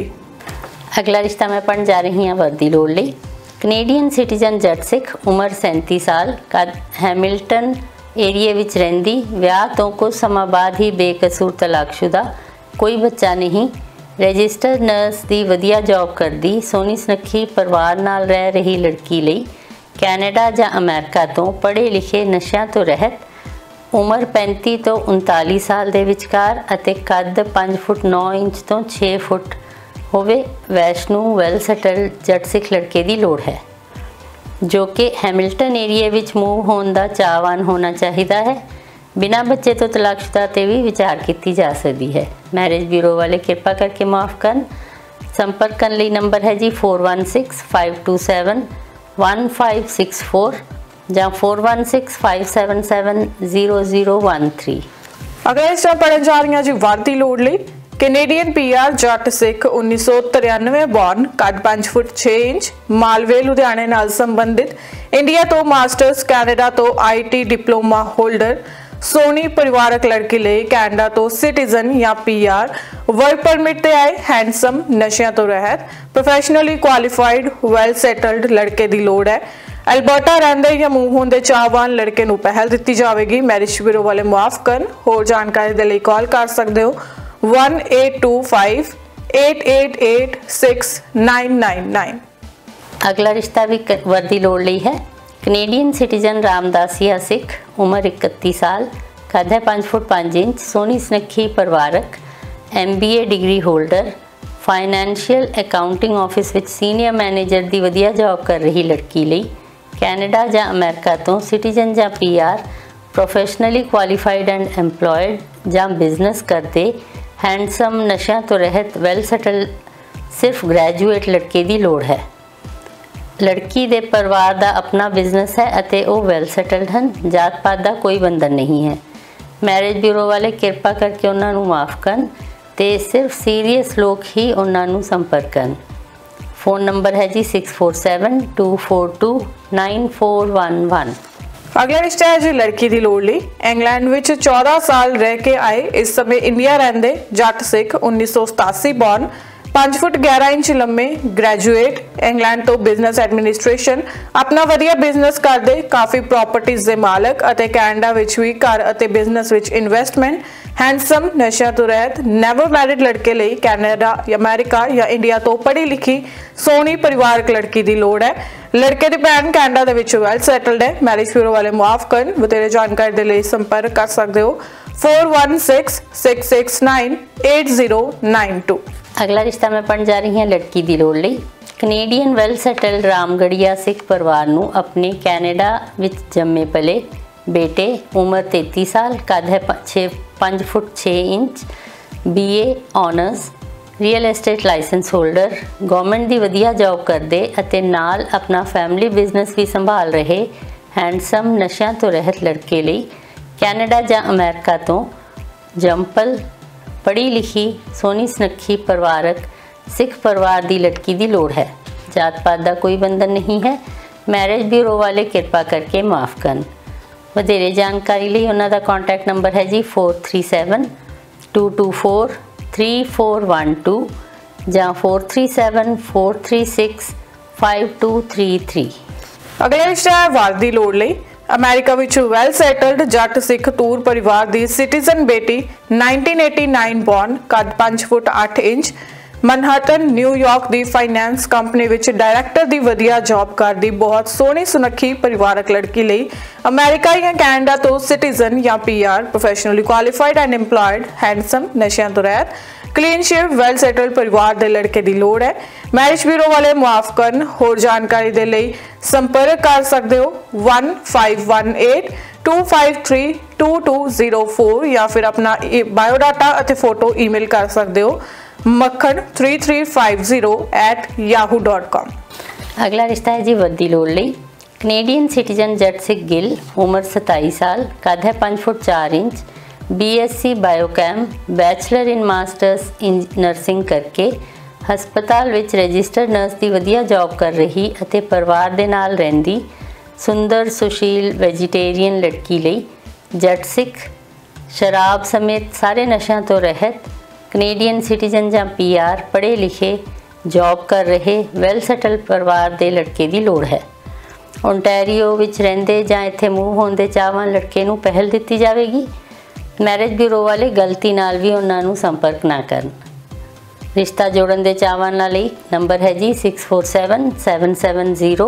ਅਗਲਾ ਰਿਸ਼ਤਾ ਮੈਂ ਪੜ੍ਹਨ ਜਾ ਰਹੀ ਹਾਂ ਵਰਦੀ ਲੋੜ ਲਈ ਕੈਨੇਡੀਅਨ ਸਿਟੀਜ਼ਨ ਜੱਟ ਸਿੱਖ, ਉਮਰ ਸੈਂਤੀ ਸਾਲ, ਕੱਦ ਹੈਮਿਲਟਨ ਏਰੀਏ ਵਿੱਚ ਰਹਿੰਦੀ, ਵਿਆਹ ਤੋਂ ਕੁਝ ਸਮਾਂ ਬਾਅਦ ਹੀ ਬੇਕਸੂਰ ਤਲਾਕਸ਼ੁਦਾ, ਕੋਈ ਬੱਚਾ ਨਹੀਂ, ਰਜਿਸਟਰਡ ਨਰਸ ਦੀ ਵਧੀਆ ਜੌਬ ਕਰਦੀ, ਸੋਹਣੀ ਸੁਨੱਖੀ ਪਰਿਵਾਰ ਨਾਲ ਰਹਿ ਰਹੀ ਲੜਕੀ ਲਈ ਕੈਨੇਡਾ ਜਾਂ ਅਮਰੀਕਾ ਤੋਂ ਪੜ੍ਹੇ ਲਿਖੇ, ਨਸ਼ਿਆਂ ਤੋਂ ਰਹਿਤ, ਉਮਰ ਪੈਂਤੀ ਤੋਂ ਉਨਤਾਲੀ ਸਾਲ ਦੇ ਵਿਚਕਾਰ ਅਤੇ ਕੱਦ ਪੰਜ ਫੁੱਟ ਨੌ ਇੰਚ ਤੋਂ ਛੇ ਫੁੱਟ ਹੋਵੇ। ਵੈਸ਼ਨੂ, ਵੈਲ ਸੈਟਲਡ ਜੱਟ ਸਿੱਖ ਲੜਕੇ ਦੀ ਲੋੜ ਹੈ ਜੋ ਕਿ ਹੈਮਿਲਟਨ ਏਰੀਏ ਵਿੱਚ ਮੂਵ ਹੋਣ ਦਾ ਚਾਹਵਾਨ ਹੋਣਾ ਚਾਹੀਦਾ ਹੈ। ਬਿਨਾਂ ਬੱਚੇ ਤੋਂ ਤਲਾਕਸ਼ੁਦਾ ਤੇ ਵੀ ਵਿਚਾਰ ਕੀਤੀ ਜਾ ਸਕਦੀ ਹੈ। ਮੈਰਿਜ ਬਿਊਰੋ ਵਾਲੇ ਕਿਰਪਾ ਕਰਕੇ ਮਾਫ ਕਰਨ। ਸੰਪਰਕ ਕਰਨ ਲਈ ਨੰਬਰ ਹੈ ਜੀ four one six five two seven one five six four ਜਾਂ four one six five seven seven zero zero one three। ਅਗਰ ਇਸ ਤਰ੍ਹਾਂ ਪੜ੍ਹਨ ਜਾ ਰਹੀਆਂ ਜੀ ਵਾਰਦੀ ਲੋੜ ਲਈ ਕੈਨੇਡੀਅਨ ਪੀ ਆਰ, ਜੱਟ ਸਿੱਖ, ਉੱਨੀ ਸੌ ਤਰਿਆਨਵੇਂ ਬੋਰਨ, ਕੱਦ ਪੰਜ ਫੁੱਟ ਛੇ ਇੰਚ, ਮਾਲਵੇ, ਲੁਧਿਆਣੇ ਨਾਲ ਸੰਬੰਧਿਤ, ਇੰਡੀਆ ਤੋਂ ਮਾਸਟਰਸ, ਕੈਨੇਡਾ ਤੋਂ ਆਈ ਟੀ ਡਿਪਲੋਮਾ ਹੋਲਡਰ, ਸੋਹਣੀ ਪਰਿਵਾਰਕ ਲੜਕੀ ਲਈ ਕੈਨੇਡਾ ਤੋਂ ਸਿਟੀਜ਼ਨ ਜਾਂ ਪੀ ਆਰ, ਵਰਕ ਪਰਮਿਟ ਤੇ ਆਏ, ਹੈਂਡਸਮ, ਨਸ਼ਿਆਂ ਤੋਂ ਰਹਿਤ, ਪ੍ਰੋਫੈਸ਼ਨਲੀ ਕੁਆਲੀਫਾਈਡ, ਵੈਲ ਸੈਟਲਡ ਲੜਕੇ ਦੀ ਲੋੜ ਹੈ। ਅਲਬਰਟਾ ਰਹਿੰਦੇ ਜਾਂ ਮੂਵ ਹੋਣ ਦੇ ਚਾਹਵਾਨ ਲੜਕੇ ਨੂੰ ਪਹਿਲ ਦਿੱਤੀ ਜਾਵੇਗੀ। ਮੈਰਿਜ ਬਿਊਰੋ ਵਾਲੇ ਮੁਆਫ ਕਰਨ। ਹੋਰ ਜਾਣਕਾਰੀ ਦੇ ਲਈ ਕਾਲ ਕਰ ਸਕਦੇ ਹੋ one eight two five eight eight eight six nine nine nine। ਅਗਲਾ ਰਿਸ਼ਤਾ ਵੀ ਵਰਦੀ ਲੋੜ ਲਈ ਹੈ ਕੈਨੇਡੀਅਨ ਸਿਟੀਜ਼ਨ ਰਾਮਦਾਸੀਆ ਸਿੱਖ, ਉਮਰ ਇਕੱਤੀ ਸਾਲ, ਕੱਦ ਹੈ ਪੰਜ ਫੁੱਟ ਪੰਜ ਇੰਚ, ਸੋਹਣੀ ਸੁਨੱਖੀ ਪਰਿਵਾਰਕ, M B A degree holder, financial accounting office ਵਿੱਚ ਸੀਨੀਅਰ ਮੈਨੇਜਰ ਦੀ ਵਧੀਆ ਜੌਬ ਕਰ ਰਹੀ ਲੜਕੀ ਲਈ ਕੈਨੇਡਾ ਜਾਂ ਅਮਰੀਕਾ ਤੋਂ ਸਿਟੀਜ਼ਨ ਜਾਂ P R, professionally qualified and employed ਜਾਂ ਬਿਜ਼ਨਸ ਕਰਦੇ, ਹੈਂਡਸਮ, ਨਸ਼ਿਆਂ ਤੋਂ ਰਹਿਤ, ਵੈਲ ਸੈਟਲ ਸਿਰਫ ਗ੍ਰੈਜੂਏਟ ਲੜਕੇ ਦੀ ਲੋੜ ਹੈ। ਲੜਕੀ ਦੇ ਪਰਿਵਾਰ ਦਾ ਆਪਣਾ ਬਿਜ਼ਨਸ ਹੈ ਅਤੇ ਉਹ ਵੈਲ ਸੈਟਲਡ ਹਨ। ਜਾਤ ਪਾਤ ਦਾ ਕੋਈ ਬੰਧਨ ਨਹੀਂ ਹੈ। ਮੈਰਿਜ ਬਿਊਰੋ ਵਾਲੇ ਕਿਰਪਾ ਕਰਕੇ ਉਹਨਾਂ ਨੂੰ ਮਾਫ ਕਰਨ ਤੇ ਸਿਰਫ ਸੀਰੀਅਸ ਲੋਕ ਹੀ ਉਹਨਾਂ ਨੂੰ ਸੰਪਰਕ ਕਰਨ। ਫੋਨ ਨੰਬਰ ਹੈ ਜੀ six four seven two four two nine four one one. अगला रिश्ता है जी लड़की की लोड़ लई। इंग्लैंड विच चौदह साल रह के आए, इस समय इंडिया रहिंदे जट सिख, उन्नीस सौ सतासी बॉर्न, पांच फुट ग्यारह इंच लंबे, ग्रैजुएट, इंग्लैंड तो बिजनेस एडमिनिस्ट्रेशन, अपना वधिया बिजनेस करदे, काफ़ी प्रॉपर्टीज के मालक अते कैनेडा विच भी घर अते बिजनेस विच इन्वेस्टमेंट, हैंडसम, नशा तो रहत, नैवर मैरिड लड़के लिए कैनेडा, अमेरिका या इंडिया तो पढ़ी लिखी सोहनी परिवारक लड़की की लोड़ है। लड़के की भैन कैनेडा दे विच वैल सैटल्ड है। मैरिज ब्यूरो वाले मुआफ करन। वधेरे जानकारी के लिए संपर्क कर सकते हो four one six six six nine eight zero nine two. अगला रिश्ता मैं पढ़ जा रही हूँ लड़की की लोड़ लई। Canadian well settled Ramgarhia Sikh परिवार नूं अपने कैनेडा विच जम्मे पले बेटे, उम्र तैंतीस साल, कद है छे पाँच फुट छः inch, B A honours, real estate licence holder, government की वधिया जॉब करते अते नाल अपना फैमिली बिजनेस भी संभाल रहे, हैंडसम, नशियां तो रहत लड़के लिए कैनेडा या अमेरिका तो जंपल, पढ़ी लिखी, सोहनी सुनक्खी परिवारक सिख परिवार की लड़की की लोड़ है। जात पात का कोई बंधन नहीं है। मैरिज ब्यूरो वाले किरपा करके माफ़ करन। वधेरे जानकारी लिए उन्हों का कॉन्टैक्ट नंबर है जी four three seven two two four three four one two या four three seven four three six five two three three. अगला रिश्ता है वार दी लोड़ लई। अमेरिका विच वैल सैटल्ड जट सिख तूर परिवार की सिटीजन बेटी, नाइनटीन एटी नाइन बॉर्न, कद पाँच फुट आठ इंच, मनहट्टन, न्यूयॉर्क की फाइनेंस कंपनी विच डायरैक्टर की वधिया जॉब करती बहुत सोहनी सुनक्खी परिवारक लड़की लई अमेरिका या कैनेडा तो सिटीजन या P R, professionally qualified and employed, handsome, नशियां तो रहत, क्लीन शेव, वैल सैटल्ड परिवार के लड़के की लोड़ है। मैरिज ब्यूरो वाले मुआफ करन। होर जानकारी के लिए संपर्क कर सकते हो one five one eight two five three two two zero four या फिर अपना बायोडाटा अते फोटो ईमेल कर सकते हो Makhan three three five zero eight Yahoo dot com. अगला रिश्ता है जी वधी लोड़ लई। कनेडियन सिटीजन जट सिख गिल, उम्र सताई साल, कद है पाँच फुट चार inch, B S C biochem, bachelor in masters in nursing करके हस्पताल विच रजिस्टर्ड नर्स की वधिया जॉब कर रही अते परिवार दे नाल रहिंदी सुंदर सुशील वेजिटेरियन लड़की लई जट सिख, शराब समेत सारे नशा तो रहत, कनेडियन सिटीजन या पी आर, पढ़े लिखे, जॉब कर रहे, वैल सैटल परिवार के लड़के की लोड़ है। ओंटैरियो विच रहिंदे जां इत्थे मूव होण दे चाहवान लड़के नूं पहल दित्ती जावेगी। मैरिज ब्यूरो वाले गलती नाल भी उन्हां नूं संपर्क ना करन। रिश्ता जोड़न दे चाहवान लई नंबर है जी six four seven seven seven zero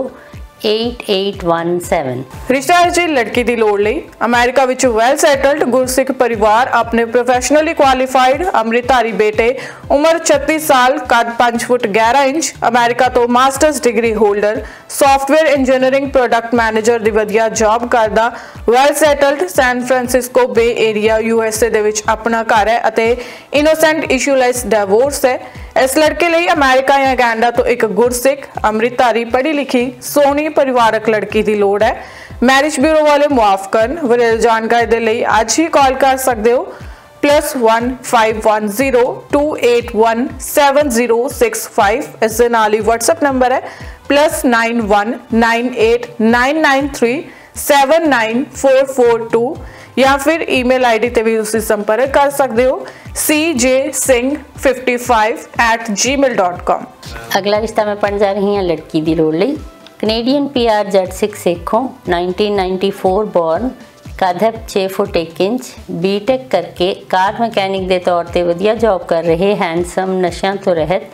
eight eight one seven. रिश्ता है जी लड़की की लोड़ लई। अमेरिका विच वैल सैटल्ड गुरसिख परिवार अपने प्रोफेशनली क्वालीफाइड अमृतधारी बेटे, उम्र छत्तीस साल, कद पाँच फुट ग्यारह इंच, अमेरिका तो masters degree holder, software engineering product manager की वधिया जॉब करदा, well settled San Francisco Bay area USA दे विच अपना घर है अते इनोसेंट इशूलैस डिवोर्स है। इस लड़के लिए अमेरिका या कैनेडा तो एक गुरसिख अमृतधारी पढ़ी लिखी सोहनी परिवारक लड़की की लोड़ है। मैरिज ब्यूरो वाले मुआफ करन। वधेरे जानकारी के लिए आज ही कॉल कर सकते हो plus one five one zero two eight one seven zero six five. इस दे नाल ही व्हाट्सएप नंबर है plus nine one nine eight nine nine three seven nine four four two या फिर ईमेल आईडी ते भी उसी संपर्क कर सकते हो C J Singh fifty five eight जी मेल डॉट कॉम। अगला रिश्ता मैं पढ़ जा रही हूँ लड़की की लोड़ लई। Canadian P R Jat Sikh सिखों, नाइनटीन नाइन्टी फोर बॉर्न, कद है छे फुट एक इंच, बी टेक करके कार मैकेनिक के तौर पर वधिया जॉब कर रहे, हैंडसम, नशा तो रहत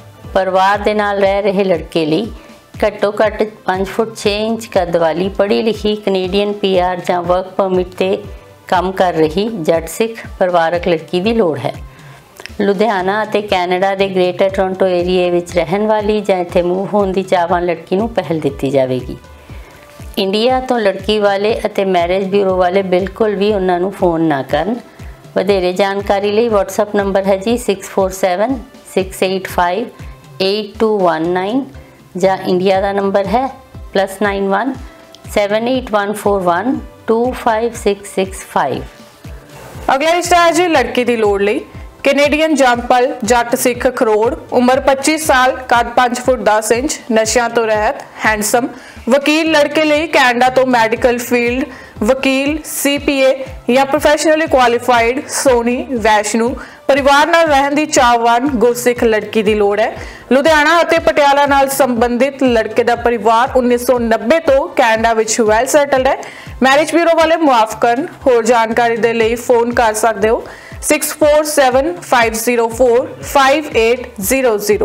परिवार दे नाल रह रहे लड़के लिए घट्टो घट्ट पाँच फुट छे इंच कद वाली पढ़ी लिखी कनेडियन पी आर या वर्क परमिट से काम कर रही जट सिख परिवारक लड़की की लोड़ है। लुधियाना ਅਤੇ कैनेडा के ग्रेटर टोरंटो एरिए विच रहन वाली ਜਾਂ ਇੱਥੇ मूव होने की चाहवान लड़की नूं पहल दी जाएगी। ਇੰਡੀਆ ਤੋਂ ਲੜਕੀ ਵਾਲੇ ਅਤੇ ਮੈਰਿਜ ਬਿਊਰੋ ਵਾਲੇ ਬਿਲਕੁਲ ਵੀ ਉਹਨਾਂ ਨੂੰ ਫੋਨ ਨਾ ਕਰਨ। ਵਧੇਰੇ ਜਾਣਕਾਰੀ ਲਈ WhatsApp ਨੰਬਰ ਹੈ ਜੀ six four seven six eight five eight two one nine ਜਾਂ ਇੰਡੀਆ ਦਾ ਨੰਬਰ ਹੈ plus nine one seven eight one four one two five six six five. अगला रिश्ता है जी लड़की की लोड़ ਲਈ कैनेडियन जंपल जट सिख खरोड़ उम्र पच्चीस साल कद पाँच फुट दस इंच नशा तो रहत हैंडसम वकील लड़के लिए कैनेडा तो मैडिकल फील्ड वकील सी पी ए या प्रोफैशनली क्वालिफाइड सोनी वैष्णु परिवार नाल रहन दी चाहवान गुरसिख लड़की की लोड़ है। लुधियाना और पटियाला नाल संबंधित लड़के का परिवार उन्नीस सौ नब्बे तो कैनेडा विच वैल सैटल्ड है। मैरिज ब्यूरो वाले मुआफ करन। होर जानकारी दे लई फोन कर सकते हो six four seven five zero four five eight zero zero.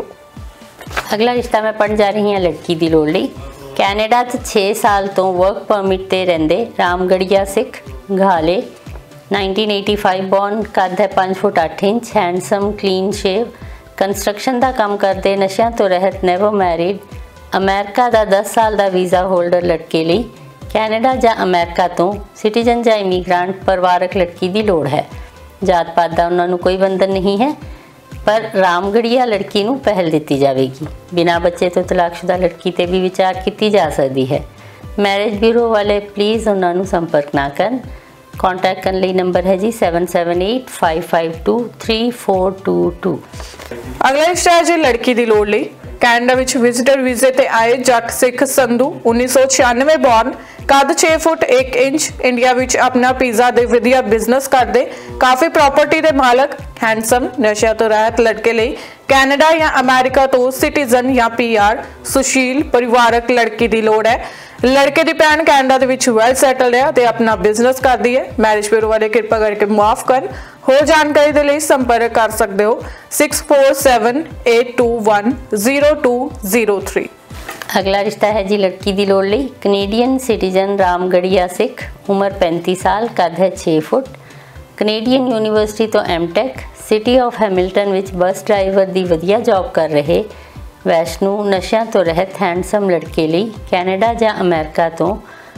अगला रिश्ता मैं पढ़ जा रही हूँ लड़की की लोड़ ਲਈ। कैनेडा च छे साल तो वर्क परमिट ते रहंदे रामगढ़िया सिख घाले नाइनटीन एटी फाइव बॉर्न कद है पाँच फुट अठ inch handsome clean shave construction का काम करते नशा तो रहत नेवर मैरिड अमेरिका का दस साल का वीज़ा होल्डर लड़के लिए कैनेडा या अमेरिका तो सिटीजन या इमीग्रांट परिवारक लड़की की लोड़ है। जात पात का उन्होंने कोई बंधन नहीं है पर रामगढ़िया लड़की नूं पहल दी जाएगी। बिना बच्चे तो तलाकशुदा लड़की ते भी विचार की जा सकती है। मैरिज ब्यूरो वाले प्लीज़ उन्होंने संपर्क ना करन। कॉन्टैक्ट करने लिए नंबर है जी seven seven eight five five two three four two two. अगला रिश्ता है जी लड़की की लोड़ ਲਈ कैनेडा विच विजिटर वीजे ते आए जट सिख संधू उन्नीस सौ छियानवे बॉर्न कद छे फुट एक इंच इंडिया विच अपना पिज़्ज़ा दे वधिया बिजनेस करते काफ़ी प्रॉपर्टी के मालक हैंडसम नशा तो रहत लड़के लिए कैनेडा या अमेरिका तो सिटीजन या पी आर सुशील परिवारक लड़की की लोड़ है। लड़के की भैन कैनेडा दे विच वैल सैटल्ड है ते अपना बिजनेस करती है। मैरिज ब्यूरो वाले कृपा करके मुआफ कर। होर जानकारी के लिए संपर्क कर सकते हो six four seven eight two one zero two zero three. अगला रिश्ता है जी लड़की की लोड़ ਲਈ कनेडियन सिटीजन रामगढ़िया सिख उम्र पैंतीस साल कद है छे फुट कनेडियन यूनिवर्सिटी तो M tech city of Hamilton विच बस ड्राइवर की वधिया जॉब कर रहे वैष्णु नशा तो रहत हैंडसम लड़के लिए कैनेडा या अमेरिका तो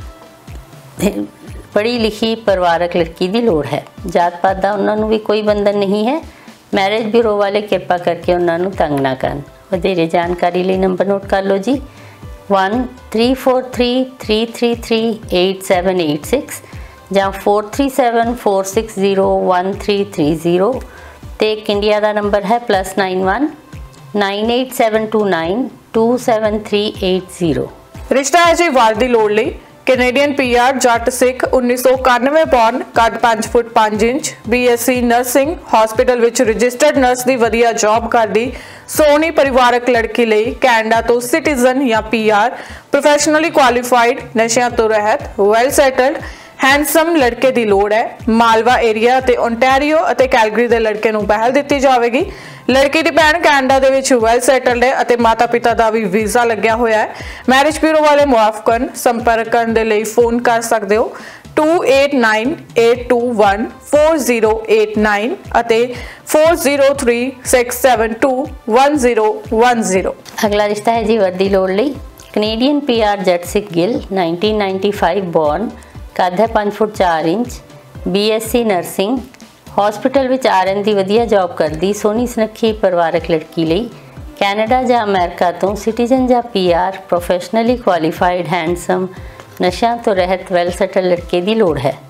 पढ़ी लिखी परिवारक लड़की की लोड़ है। जात पात का उन्होंने भी कोई बंधन नहीं है। मैरिज ब्यूरो वाले कृपा करके उन्होंने तंग ना करन। वधेरे जानकारी लिए नंबर नोट कर लो जी one three four three three three three eight seven eight six ਜਾਂ four three seven four six zero one three three zero ਤੇ ਇੱਕ ਇੰਡੀਆ ਦਾ ਨੰਬਰ ਹੈ plus nine one nine eight seven two nine two seven three eight zero. रिश्ता है जी वार दी लोड़ ਲਈ Canadian P R Jat Sikh उन्नीस सौ इक्यानवे बॉर्न कद पाँच फुट पाँच inch B S C nursing hospital विच रजिस्टर्ड नर्स की वधिया जॉब करती सोनी परिवारक लड़की ਲਈ कैनेडा तो सिटीजन या पी आर प्रोफैशनली क्वालिफाइड नशा तो रहत वैल सैटल्ड हैंडसम लड़के की लोड़ है। मालवा एरिया ते ओंटारियो अते कैलगरी के लड़के नूं पहल दी जाएगी। लड़की की भैन कैनेडा दे विच वैल सैटल्ड है अते माता पिता का भी वीज़ा लग्या होया है। मैरिज ब्यूरो वाले मुआफ करन। संपर्क करने दे लई फोन कर सकते हो two eight nine eight two one four zero eight nine अते four zero three six seven two one zero one zero. अगला रिश्ता है जी वर्दी लोड़ ਲਈ Canadian P R Jat Sikh Gill nineteen ninety five born कद है पाँच फुट चार inch B S C nursing hospital विच आर एन की वधिया जॉब करती सोनी सुनखी परिवारक लड़की ਲਈ कैनेडा या अमेरिका तो सिटीजन या P R professionally qualified handsome नशा तो रहत वैल सैटल लड़के की लोड़ है।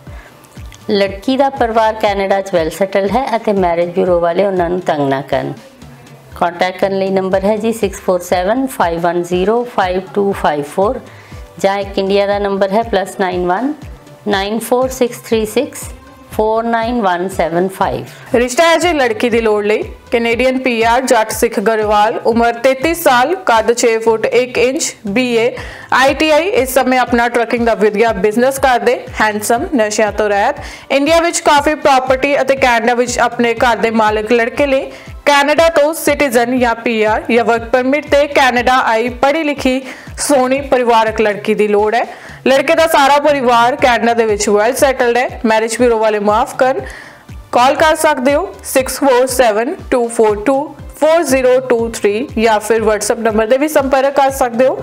लड़की का परिवार कैनेडा च वैल सैटल है अते मैरिज ब्यूरो वाले उन्होंने तंग ना करन। कॉन्टैक्ट करने लिए नंबर है जी six four seven five one zero five two five four जहाँ एक इंडिया का नंबर है plus nine one nine four six three six four nine one seven five. रिश्ता है जी लड़की की लोड़ ਲਈ Canadian P R Jat Sikh Garwal उम्र तैंतीस साल कद छे फुट एक inch B A I T I इस समय अपना ट्रकिंग का वधिया बिजनेस करते हैंडसम नशा तो रहत इंडिया विच काफ़ी प्रॉपर्टी अते कैनेडा विच अपने घर के मालिक लड़के लिए कैनेडा तो सिटीजन या पी आर या वर्क परमिट ते कैनेडा आई पढ़ी लिखी सोनी परिवारक लड़की की लोड़ है। लड़के का सारा परिवार कैनेडा दे विच वैल सैटल्ड है। मैरिज ब्यूरो वाले मुआफ कर। कॉल कर सकते हो six four seven two four two four zero two three या फिर व्हाट्सएप नंबर से भी संपर्क कर सकते हो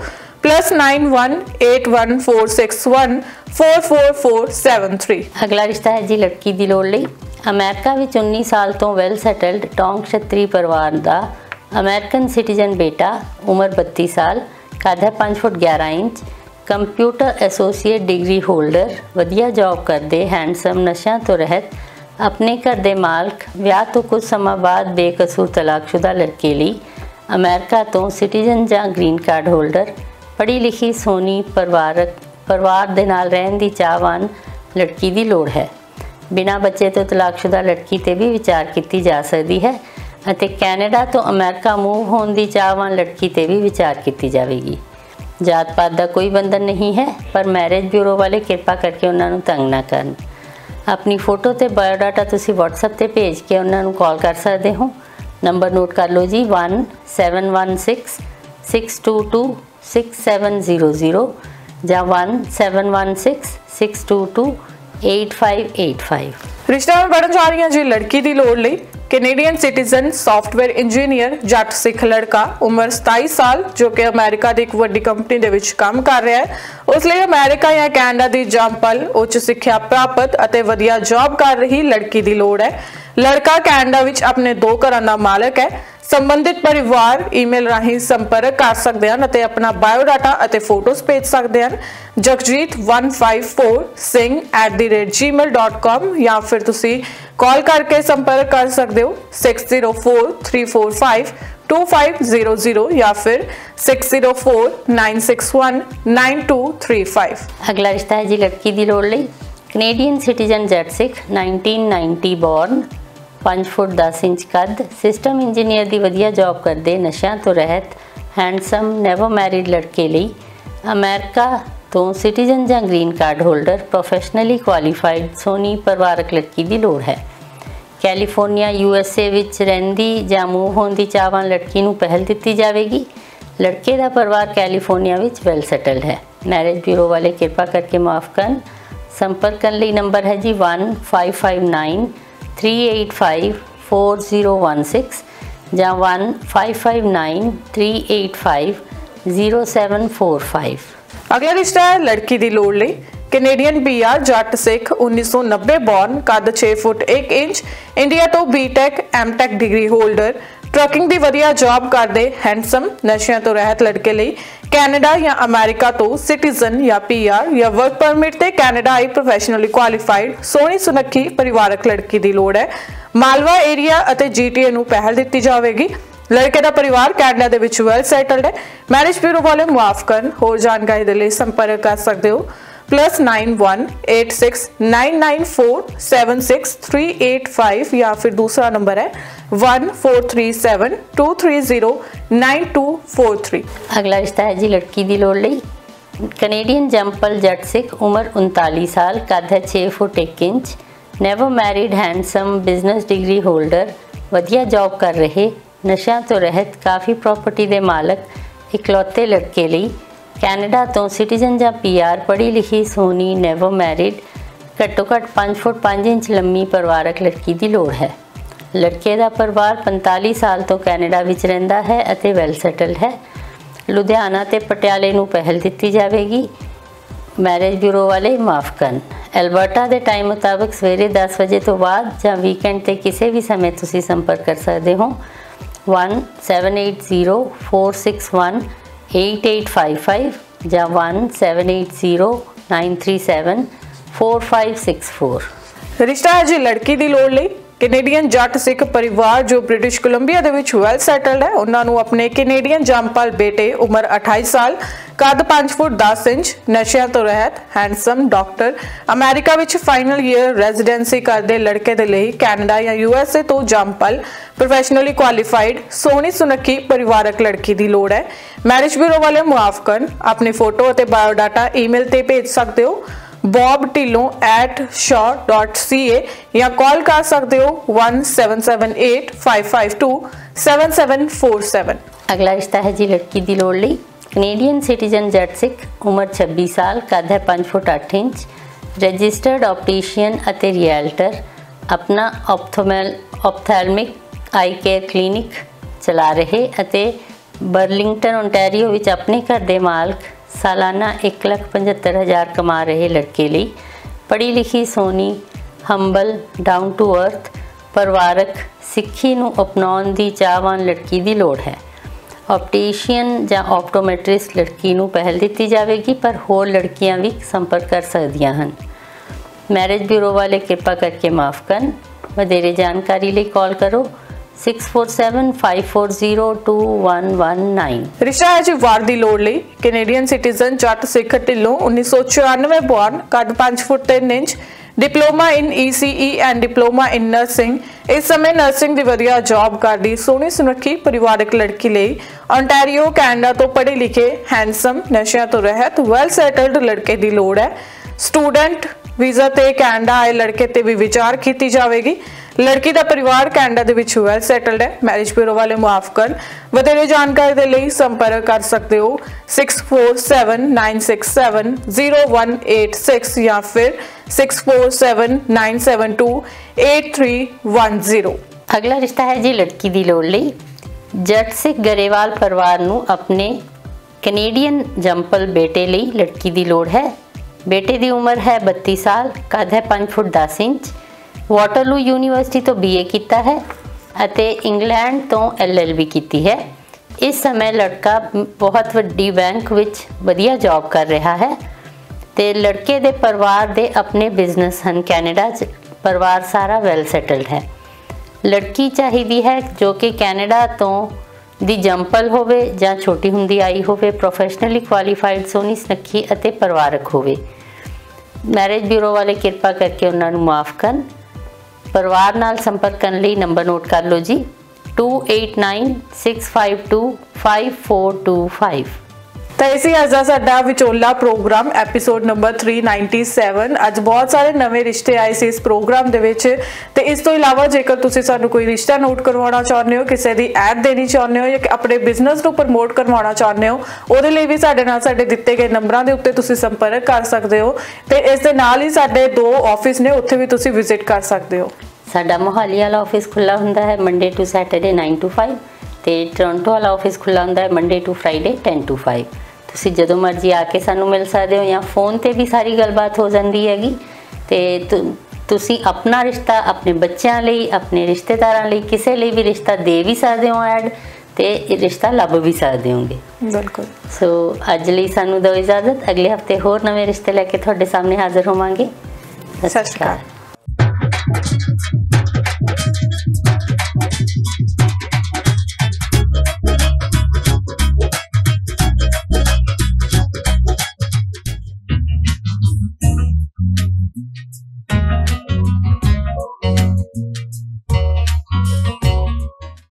plus nine one eight one four six one four four four seven three. अगला रिश्ता है जी लड़की दी लोड़ लई। अमेरिका विच उन्नीस साल तो वैल सैटल्ड टोंग क्षत्री परिवार दा अमेरिकन सिटीजन बेटा, उम्र बत्ती साल, कद है पाँच फुट ग्यारह inch, computer associate degree holder, वधिया जॉब करते, हैंडसम, नशा तो रहत, अपने घर दे मालक, विआह तो कुछ समय बाद बेकसूर तलाकशुदा लड़के लई अमेरिका तो सिटीजन जां ग्रीन कार्ड होल्डर, पढ़ी लिखी सोहनी परिवारक परिवार दे नाल रहन दी चाहवान लड़की दी लोड़ है। बिना बच्चे तो तलाकशुदा लड़की ते भी विचार की जा सकती है ਅਤੇ कैनेडा तो अमेरिका मूव होने की चाहवान लड़की ते भी विचार की जाएगी। जात पात का कोई बंधन नहीं है, पर मैरिज ब्यूरो वाले कृपा करके उन्होंने तंग ना करन। अपनी फोटो ते बायोडाटा तुसी व्हाट्सएप ते भेज के उन्होंने कॉल कर सकते हो। नंबर नोट कर लो जी, one seven one six six two two six seven zero zero या one seven one six six two two eight five eight five. रिश्ता में बढ़न जा रही जी लड़की की लोड़ लई। Canadian citizen software engineer Jat Sikh लड़का, उम्र सताई साल, जो कि अमेरिका की एक वड्डी कंपनी दे विच काम कर रहा है। उसलिए अमेरिका या कैनेडा की जंपल उच्च सिक्ख्या प्राप्त और वधिया जॉब कर रही लड़की की लोड़ है। लड़का कैनेडा विच अपने दो घरां दा मालक है। संबंधित परिवार ईमेल राही संपर्क कर सकते हैं और अपना बायोडाटा और फोटोज भेज सकते हैं। Jagjit one five four Singh at the rate ji mail dot com या फिर तुसी कॉल करके संपर्क कर सकते हो six zero four three four five two five zero zero या फिर six zero four nine six one nine two three five. अगला रिश्ता है जी लड़की की लोड़ लई। Canadian citizen Jat Sikh, nineteen ninety born, पाँच फुट दस इंच कद, सिस्टम इंजीनियर की वधिया जॉब करते, नशा तो रहत, हैंडसम, नेवर मैरिड लड़के लई अमेरिका तो सिटीजन या green card holder, professionally qualified सोहनी परिवारक लड़की की लोड़ है। कैलीफोर्निया यूएसए विच रहिंदी या मूव होने की चाहवान लड़की नूं पहल दी जाएगी। लड़के का परिवार कैलीफोर्निया विच वैल सैटल्ड है। मैरिज ब्यूरो वाले कृपा करके माफ़ करन। संपर्क करने लई नंबर है जी one five five nine three eight five four zero one six या one five five nine three eight five zero seven four five. अगला रिश्ता है लड़की की लोड़ लई। Canadian P R Jat Sikh, उन्नीस सौ नब्बे बॉर्न, कद छे फुट एक इंच, इंडिया तो BTech MTech degree holder, trucking की वधिया जॉब करते, हैंडसम, नशिया तो रहत लड़के लई कैनेडा या अमेरिका तो सिटीजन या पी आर या वर्क परमिट ते कैनेडा आई प्रोफेशनली क्वालीफाइड सोहनी सुनक्खी परिवारक लड़की की लोड़ है। मालवा एरिया और जीटीए नूं पहल दी जाएगी। लड़के का परिवार कैनेडा दे विच वैल सैटल्ड है। मैरिज ब्यूरो वाले मुआफ करन। होर जानकारी दे लई संपर्क कर सकते हो plus nine one eight six nine nine four seven six three eight five या फिर दूसरा नंबर है one four three seven two three zero nine two four three. अगला रिश्ता है जी लड़की की लोड़ लई। कैनेडियन जंपल जट सिख, उम्र उनतालीस साल, कद है छे फुट एक inch, never married, handsome, business degree holder, वधिया जॉब कर रहे, नशा तो रहत, काफ़ी प्रॉपर्टी के मालक, इकलौते लड़के लई कैनेडा तो सिटीजन या पी आर, पढ़ी लिखी सोहनी, नेवर मैरिड, घट्टो घट्ट पाँच फुट पाँच इंच लंबी परिवारक लड़की की लोड़ है। लड़के का परिवार पैंताली साल तो कैनेडा विच रहिंदा है अते वैल सैटल्ड है। लुधियाना ते पटियाले नूं पहल दी जाएगी। मैरिज ब्यूरो वाले माफ़ करन। एल्बर्टा के टाइम मुताबिक सवेरे दस बजे तो बाद या वीकेंड ते किसी भी समय तुसीं संपर्क कर सकते हो one seven eight zero four six one eight eight five five या one seven eight zero nine three seven four five six four. रिश्ता है जी लड़की की लोड़ लई। कैनेडियन जट सिख परिवार जो ब्रिटिश कोलंबिया दे विच वैल सैटल्ड है, उन्होंने अपने कैनेडियन जंपल बेटे, उम्र अठाई साल, कद पाँच फुट दस इंच, नशिया तो रहत, हैंडसम, डॉक्टर, अमेरिका विच फाइनल ईयर रेजिडेंसी करते लड़के दे लई कैनेडा या यूएसए तो जंपल प्रोफेशनली क्वालीफाइड सोहनी सुनक्खी परिवारक लड़की की लोड़ है। मैरिज ब्यूरो वाले मुआफ करन। अपनी फोटो और बायोडाटा ईमेल ते भेज सकते हो Bob Dhillon at Shaw dot C A या कॉल कर सकते हो one seven seven eight five five two seven seven four seven. अगला रिश्ता है जी लड़की की लोड़ लई। कैनेडियन सिटीजन जट सिख, उम्र छब्बीस साल, कद है पाँच फुट आठ इंच, रजिस्टर्ड ऑप्टिशियन अते रियल्टर, अपना ऑप्थोमेल ऑप्थैल्मिक आई केयर क्लिनिक चला रहे अते बर्लिंगटन ओंटारियो विच अपने घर दे मालक, सालाना एक लाख पचहत्तर हज़ार कमा रहे लड़के ਲਈ पढ़ी लिखी सोहनी हंबल डाउन टू अर्थ ਪਰਿਵਾਰਕ ਸਿੱਖੀ ਨੂੰ ਅਪਣਾਉਣ ਦੀ ਚਾਹਵਾਨ ਲੜਕੀ ਦੀ ਲੋੜ ਹੈ। ਆਪਟੀਸ਼ੀਅਨ ਜਾਂ ਆਪਟੋਮੈਟ੍ਰਿਸਟ ਲੜਕੀ ਨੂੰ ਪਹਿਲ ਦਿੱਤੀ ਜਾਵੇਗੀ, ਪਰ ਹੋਰ ਲੜਕੀਆਂ ਵੀ ਸੰਪਰਕ ਕਰ ਸਕਦੀਆਂ ਹਨ। ਮੈਰਿਜ ਬਿਊਰੋ ਵਾਲੇ ਕਿਰਪਾ ਕਰਕੇ ਮਾਫ ਕਰਨ। ਵਧੇਰੇ ਜਾਣਕਾਰੀ ਲਈ ਕਾਲ ਕਰੋ six four seven five four zero two one one nine. ਰਿਸ਼ਤਾ ਹੈ ਜੀ ਵਾਰ ਦੀ ਲੋੜ ਲਈ। ਕੈਨੇਡੀਅਨ ਸਿਟੀਜ਼ਨ ਜੱਟ ਸਿੱਖ ਢਿੱਲੋਂ उन्नीस सौ चौरानवे ਬੋਰਨ, ਕੱਦ पाँच फुट तीन inch, diploma in E C E and diploma in nursing. इस समय नर्सिंग ਦੀ ਵਧੀਆ ਜੌਬ ਕਰਦੀ ਸੋਹਣੀ ਸੁਨੱਖੀ ਪਰਿਵਾਰਕ ਲੜਕੀ ਲਈ ontario ਕੈਨੇਡਾ ਤੋਂ ਪੜ੍ਹੇ ਲਿਖੇ ਹੈਂਡਸਮ ਨਸ਼ਿਆਂ ਤੋਂ ਰਹਿਤ ਵੈਲ ਸੈਟਲਡ ਲੜਕੇ ਦੀ ਲੋੜ ਹੈ। ਸਟੂਡੈਂਟ ਵੀਜ਼ਾ ਤੇ ਕੈਨੇਡਾ ਆਏ ਲੜਕੇ ਤੇ ਵੀ ਵਿਚਾਰ ਕੀਤੀ ਜਾਵੇਗੀ। ਲੜਕੀ ਦਾ ਪਰਿਵਾਰ ਕੈਨੇਡਾ ਦੇ ਵਿੱਚ ਵੈਲ ਸੈਟਲਡ ਹੈ। ਮੈਰਿਜ ਬਿਊਰੋ ਵਾਲੇ ਮੁਆਫ ਕਰਨ। ਵਧੇਰੇ ਜਾਣਕਾਰੀ ਦੇ ਲਈ ਸੰਪਰਕ ਕਰ ਸਕਦੇ ਹੋ six four seven nine six seven zero one eight six ਜਾਂ ਫਿਰ six four seven nine seven two eight three one zero. ਅਗਲਾ ਰਿਸ਼ਤਾ ਹੈ ਜੀ ਲੜਕੀ ਦੀ ਲੋੜ ਲਈ। ਜੱਟ ਸਿੱਖ ਗਰੇਵਾਲ ਪਰਿਵਾਰ ਨੂੰ ਆਪਣੇ ਕੈਨੇਡੀਅਨ ਜੰਪਲ ਬੇਟੇ ਲਈ ਲੜਕੀ ਦੀ ਲੋੜ ਹੈ। ਬੇਟੇ ਦੀ ਉਮਰ ਹੈ ਬੱਤੀ ਸਾਲ, ਕੱਦ ਹੈ पाँच फुट दस इंच, ਵਾਟਰਲੂ ਯੂਨੀਵਰਸਿਟੀ ਤੋਂ ਬੀ ਏ ਕੀਤਾ ਹੈ ਅਤੇ ਇੰਗਲੈਂਡ ਤੋਂ ਐਲ ਐਲ ਬੀ ਕੀਤੀ ਹੈ। ਇਸ ਸਮੇਂ ਲੜਕਾ ਬਹੁਤ ਵੱਡੀ ਬੈਂਕ ਵਿੱਚ ਵਧੀਆ ਜੌਬ ਕਰ ਰਿਹਾ ਹੈ ਤੇ ਲੜਕੇ ਦੇ ਪਰਿਵਾਰ ਦੇ ਆਪਣੇ ਬਿਜ਼ਨਸ ਹਨ ਕੈਨੇਡਾ 'ਚ। ਪਰਿਵਾਰ ਸਾਰਾ ਵੈਲ ਸੈਟਲਡ ਹੈ। ਲੜਕੀ ਚਾਹੀਦੀ ਹੈ ਜੋ ਕਿ ਕੈਨੇਡਾ ਤੋਂ ਦੀ ਜੰਪਲ ਹੋਵੇ ਜਾਂ ਛੋਟੀ ਹੁੰਦੀ ਆਈ ਹੋਵੇ, ਪ੍ਰੋਫੈਸ਼ਨਲੀ ਕੁਆਲੀਫਾਈਡ, ਸੋਹਣੀ ਸੁਨੱਖੀ ਅਤੇ ਪਰਿਵਾਰਕ ਹੋਵੇ। ਮੈਰਿਜ ਬਿਊਰੋ ਵਾਲੇ ਕਿਰਪਾ ਕਰਕੇ ਉਹਨਾਂ ਨੂੰ ਮਾਫ ਕਰਨ। ਪਰਿਵਾਰ ਨਾਲ ਸੰਪਰਕ ਕਰਨ ਲਈ ਨੰਬਰ ਨੋਟ ਕਰ ਲਓ ਜੀ two eight nine six five two five four two five. ਤਾਂ ਇਸੇ ਅੱਜ ਦਾ ਸਾਡਾ ਵਿਚੋਲਾ ਪ੍ਰੋਗਰਾਮ ਐਪੀਸੋਡ ਨੰਬਰ तीन सौ सत्तानवे। ਅੱਜ ਬਹੁਤ ਸਾਰੇ ਨਵੇਂ ਰਿਸ਼ਤੇ ਆਏ ਸੀ ਇਸ ਪ੍ਰੋਗਰਾਮ ਦੇ ਵਿੱਚ ਤੇ ਇਸ ਤੋਂ ਇਲਾਵਾ ਜੇਕਰ ਤੁਸੀਂ ਸਾਨੂੰ ਕੋਈ ਰਿਸ਼ਤਾ ਨੋਟ ਕਰਵਾਉਣਾ ਚਾਹੁੰਦੇ ਹੋ, ਕਿਸੇ ਦੀ ਐਡ ਦੇਣੀ ਚਾਹੁੰਦੇ ਹੋ ਜਾਂ ਆਪਣੇ ਬਿਜ਼ਨਸ ਨੂੰ ਪ੍ਰਮੋਟ ਕਰਵਾਉਣਾ ਚਾਹੁੰਦੇ ਹੋ, ਉਹਦੇ ਲਈ ਵੀ ਸਾਡੇ ਨਾਲ ਸਾਡੇ ਦਿੱਤੇ ਗਏ ਨੰਬਰਾਂ ਦੇ ਉੱਤੇ ਤੁਸੀਂ ਸੰਪਰਕ ਕਰ ਸਕਦੇ ਹੋ ਤੇ ਇਸ ਦੇ ਨਾਲ ਹੀ ਸਾਡੇ ਦੋ ਆਫਿਸ ਨੇ, ਉੱਥੇ ਵੀ ਤੁਸੀਂ ਵਿਜ਼ਿਟ ਕਰ ਸਕਦੇ ਹੋ। ਸਾਡਾ ਮੋਹਾਲੀ ਵਾਲਾ ਆਫਿਸ ਖੁੱਲਾ ਹੁੰਦਾ ਹੈ Monday to Saturday nine to five ਤੇ ਟੋਰਾਂਟੋ ਵਾਲਾ ਆਫਿਸ ਖੁੱਲਾ ਹੁੰਦਾ ਹੈ Monday to Friday ten to five. ਤੁਸੀਂ ਜਦੋਂ ਮਰਜ਼ੀ ਆ ਕੇ ਸਾਨੂੰ ਮਿਲ ਸਕਦੇ ਹੋ ਜਾਂ ਫੋਨ ਤੇ ਵੀ ਸਾਰੀ ਗੱਲਬਾਤ ਹੋ ਜਾਂਦੀ ਹੈਗੀ ਤੇ ਤੁਸੀਂ ਆਪਣਾ ਰਿਸ਼ਤਾ ਆਪਣੇ ਬੱਚਿਆਂ ਲਈ, ਆਪਣੇ ਰਿਸ਼ਤੇਦਾਰਾਂ ਲਈ, ਕਿਸੇ ਲਈ ਵੀ ਰਿਸ਼ਤਾ ਦੇ ਵੀ ਸਕਦੇ ਹੋ ਐਡ ਤੇ ਰਿਸ਼ਤਾ ਲੱਭ ਵੀ ਸਕਦੇ ਹੋਗੇ। ਬਿਲਕੁਲ। ਸੋ ਅੱਜ ਲਈ ਸਾਨੂੰ ਦਿਓ ਇਜਾਜ਼ਤ। ਅਗਲੇ ਹਫਤੇ ਹੋਰ ਨਵੇਂ ਰਿਸ਼ਤੇ ਲੈ ਕੇ ਤੁਹਾਡੇ ਸਾਹਮਣੇ ਹਾਜ਼ਰ ਹੋਵਾਂਗੇ। ਸਤਿ ਸ਼੍ਰੀ ਅਕਾਲ।